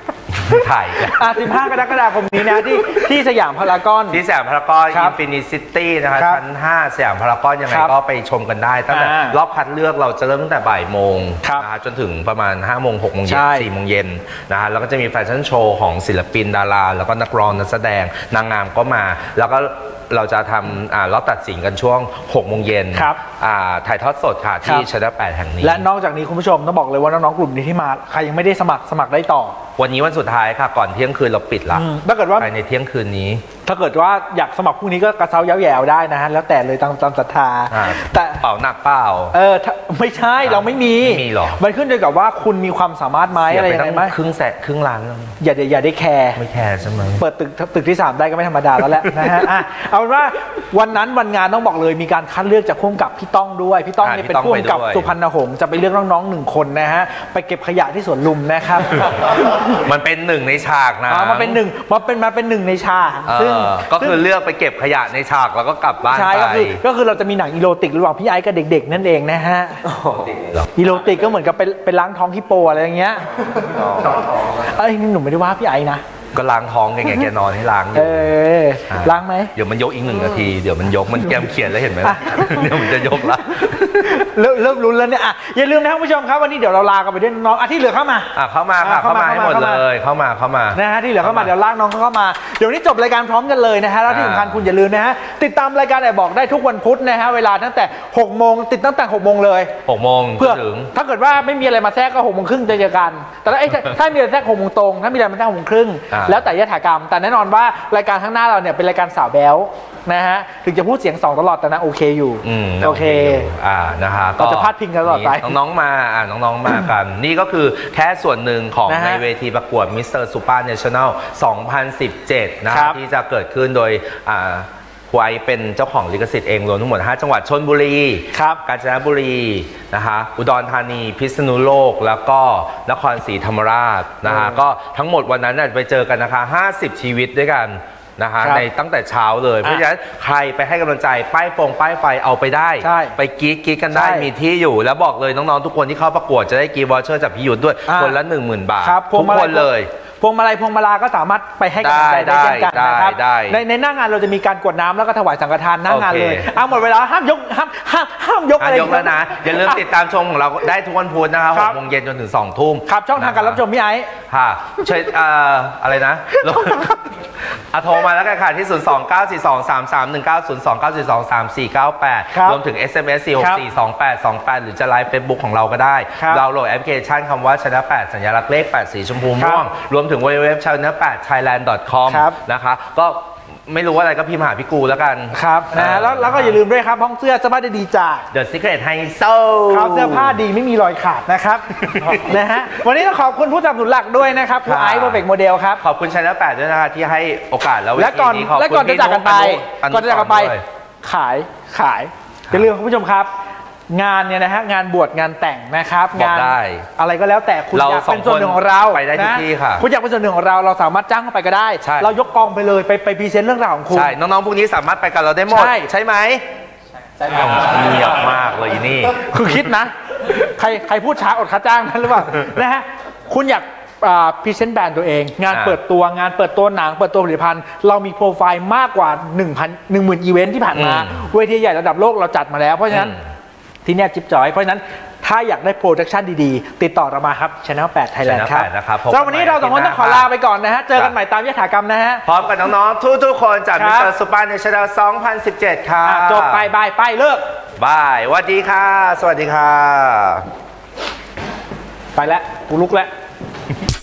ถ่าย 15 กรกฎาคมนี้นะที่สยามพารากอนที่สยามพารากอนอินฟินิตี้ซิตี้นะคะชั้น 5 สยามพารากอนยังไงก็ไปชมกันได้ตั้งแต่รอบคัดเลือกเราจะเริ่มตั้งแต่บ่ายโมงนะจนถึงประมาณ5 โมง 6 โมงเย็น 4 โมงเย็นนะฮะแล้วก็จะมีแฟชั่นโชว์ของศิลปินดาราแล้วก็นักร้องนักแสดงนางงามก็มาแล้วก็เราจะทำรอบตัดสินกันช่วง 6 โมงเย็นถ่ายทอดสดค่ะที่ชั้น 8 แห่งนี้และนอกจากนี้คุณผู้ชมต้องบอกเลยว่าน้องๆกลุ่มนี้ที่มาใครยังไม่ได้สมัครได้ต่อวันนี้วันสุดท้ายค่ะก่อนเที่ยงคืนเราปิดละถ้าเกิดว่าในเที่ยงคืนนี้ถ้าเกิดว่าอยากสมัครพรุ่งนี้ก็กระเซ้าย้าวแย่ได้นะฮะแล้วแต่เลยตามศรัทธาแต่เปล่าหนักเปล่าไม่ใช่เราไม่มีหรอมันขึ้นอยู่กับว่าคุณมีความสามารถไหมอะไรอย่างเงี้ยไหมครึ่งล้านอย่าได้แคร์ไม่แคร์ใช่ไหมเปิดตึกที่ 3ได้ก็ไม่ธรรมดาแล้วแหละนะฮะเอาเป็นว่าวันนั้นวันงานต้องบอกเลยมีการคัดเลือกจากผู้กำกับพี่ต้องด้วยพี่ต้องเนี่ยเป็นผู้กำกับสุพรรณหงษ์จะไปเลือกน้องๆ1 คนนะฮะไปเก็บขยะที่สวนลุมนะครับมันเป็น1 ในฉากนะมันเป็น1 ในฉากซึ่งก็คือเลือกไปเก็บขยะในฉากแล้วก็กลับบ้านไปก็คือเราจะมีหนังอีโรติกระหว่างพี่ไอ้กับเด็กๆนั่นเองนะฮะอีโรติกก็เหมือนกับไปล้างท้องฮิปโปอะไรอย่างเงี้ยนี่หนูไม่ได้ว่าพี่ไอ้นะก็ล้างท้องแกนอนให้ล้างอยู่ล้างไหมเดี๋ยวมันยกอีก1 นาทีเดี๋ยวมันยกมันแกมเขียนแล้วเห็นไหมเดี๋ยวมันจะยกละเริ่มลุ้นแล้วเนี่ยอย่าลืมนะคุณผู้ชมครับวันนี้เดี๋ยวเราลากันไปด้วยน้องที่เหลือเข้ามาเข้ามาให้หมดเลยเข้ามานะฮะที่เหลือเข้ามาเดี๋ยวลากน้องเข้ามาเดี๋ยวนี้จบรายการพร้อมกันเลยนะฮะแล้วที่สำคัญคุณอย่าลืมนะฮะติดตามรายการแอบบอกได้ทุกวันพุธนะฮะเวลาตั้งแต่6 โมงติดตั้งแต่6 โมงเลย 6 โมงเพื่อถ้าเกิดว่าไม่มีอะไรมาแทรกก็6 โมงครึ่งเจอกันแต่ถ้ามีอะไรแทรก6 โมงตรงถ้ามีอะไรมาแทรก6 โมงครึ่งแล้วแต่ยถากรรมแต่แน่นอนว่ารายการข้างหน้าเราเนี่ยเป็นรายการสาวแบ๊วนะฮะถึงจะพูดเสียง2ตลอดแต่นะโอเคอยู่โอเคนะฮะก็จะพาดพิงกันตลอดไปน้องๆมาน้องๆมากันนี่ก็คือแค่ส่วนหนึ่งของในเวทีประกวดมิสเตอร์ซูเปอร์เนชั่นแนล 2017 นะครับที่จะเกิดขึ้นโดยไว้เป็นเจ้าของลิขสิทธิ์เองรวมทั้งหมด5 จังหวัดชลบุรีกาญจนบุรีนะคะอุดรธานีพิษณุโลกแล้วก็นครศรีธรรมราชนะคะก็ทั้งหมดวันนั้นไปเจอกันนะคะ50 ชีวิตด้วยกันนะคะในตั้งแต่เช้าเลยเพราะฉะนั้นใครไปให้กำลังใจป้ายไฟเอาไปได้ไปกีดกันได้มีที่อยู่แล้วบอกเลยน้องๆทุกคนที่เข้าประกวดจะได้กีวอเชอร์จากพี่ยุทธด้วยคนละ 10,000 บาททุกคนเลยพวงมาลาก็สามารถไปให้กำลังใจได้เช่นกันนะครับในหน้างานเราจะมีการกรวดน้ำแล้วก็ถวายสังฆทานหน้างานเลยหมดเวลาห้ามยกอะไรแล้วนะอย่าลืมติดตามชมของเราได้ทุกวันพุธนะครับ6 โมงเย็นจนถึง2 ทุ่มครับช่องทางการรับชมพี่ไอ้ค่ะช่วยอะไรนะโทรมาแล้วกันค่ะที่ 029423319 029423498 รวมถึง SMS 4642828 หรือจะไลฟ์ Facebook ของเราก็ได้ดาวน์โหลดแอปพลิเคชันคำว่าชนะ8สัญลักษณ์เลข8สีชมพูม่วงรวมถึง www.china8thailand.com นะคะก็ไม่รู้อะไรก็พิมพ์หาพี่กูแล้วกันครับนะแล้วก็อย่าลืมด้วยครับห้องเสื้อสบายดีจ้า The Secret Heiso ครับเสื้อผ้าดีไม่มีรอยขาดนะครับนะฮะวันนี้ต้องขอบคุณผู้สนับสนุนหลักด้วยนะครับคุณไอซ์ Perfect Model ครับขอบคุณChina 8ด้วยนะคะที่ให้โอกาสแล้วและก่อนจะจากกันไปขายอย่าลืมคุณผู้ชมครับงานเนี่ยนะฮะงานบวชงานแต่งนะครับงานอะไรก็แล้วแต่คุณอยากเป็นส่วนหนึ่งของเราไปได้ทุกที่ค่ะคุณอยากเป็นส่วนหนึ่งของเราสามารถจ้างเข้าไปก็ได้เรายกกองไปเลยไปพรีเซนต์เรื่องราวของคุณใช่น้องๆพวกนี้สามารถไปกับเราได้หมดใช่ไหมเงียบมากเลยนี่คือคิดนะใครพูดช้าอดค่าจ้างนั่นหรือเปล่านะฮะคุณอยากพรีเซนต์แบรนด์ตัวเองงานเปิดตัวหนังเปิดตัวผลิตภัณฑ์เรามีโปรไฟล์มากกว่า 10,000 อีเวนท์ที่ผ่านมาเวทีใหญ่ระดับโลกเราจัดมาแล้วเพราะฉะนั้นที่นี่จิ๊บจอยเพราะฉะนั้นถ้าอยากได้โปรดักชันดีๆติดต่อเรามาครับ Channel 8 Thailand ครับสำหรับวันนี้เราสองคนต้องขอลาไปก่อนนะฮะเจอกันใหม่ตามยถากรรมนะฮะพร้อมกับน้องๆทุกคนจากมิสเตอร์ซูเปอร์เนชั่นแนล 2017 ค่ะจบไปเลิกบายสวัสดีค่ะสวัสดีค่ะไปแล้วกูลุกแล้ว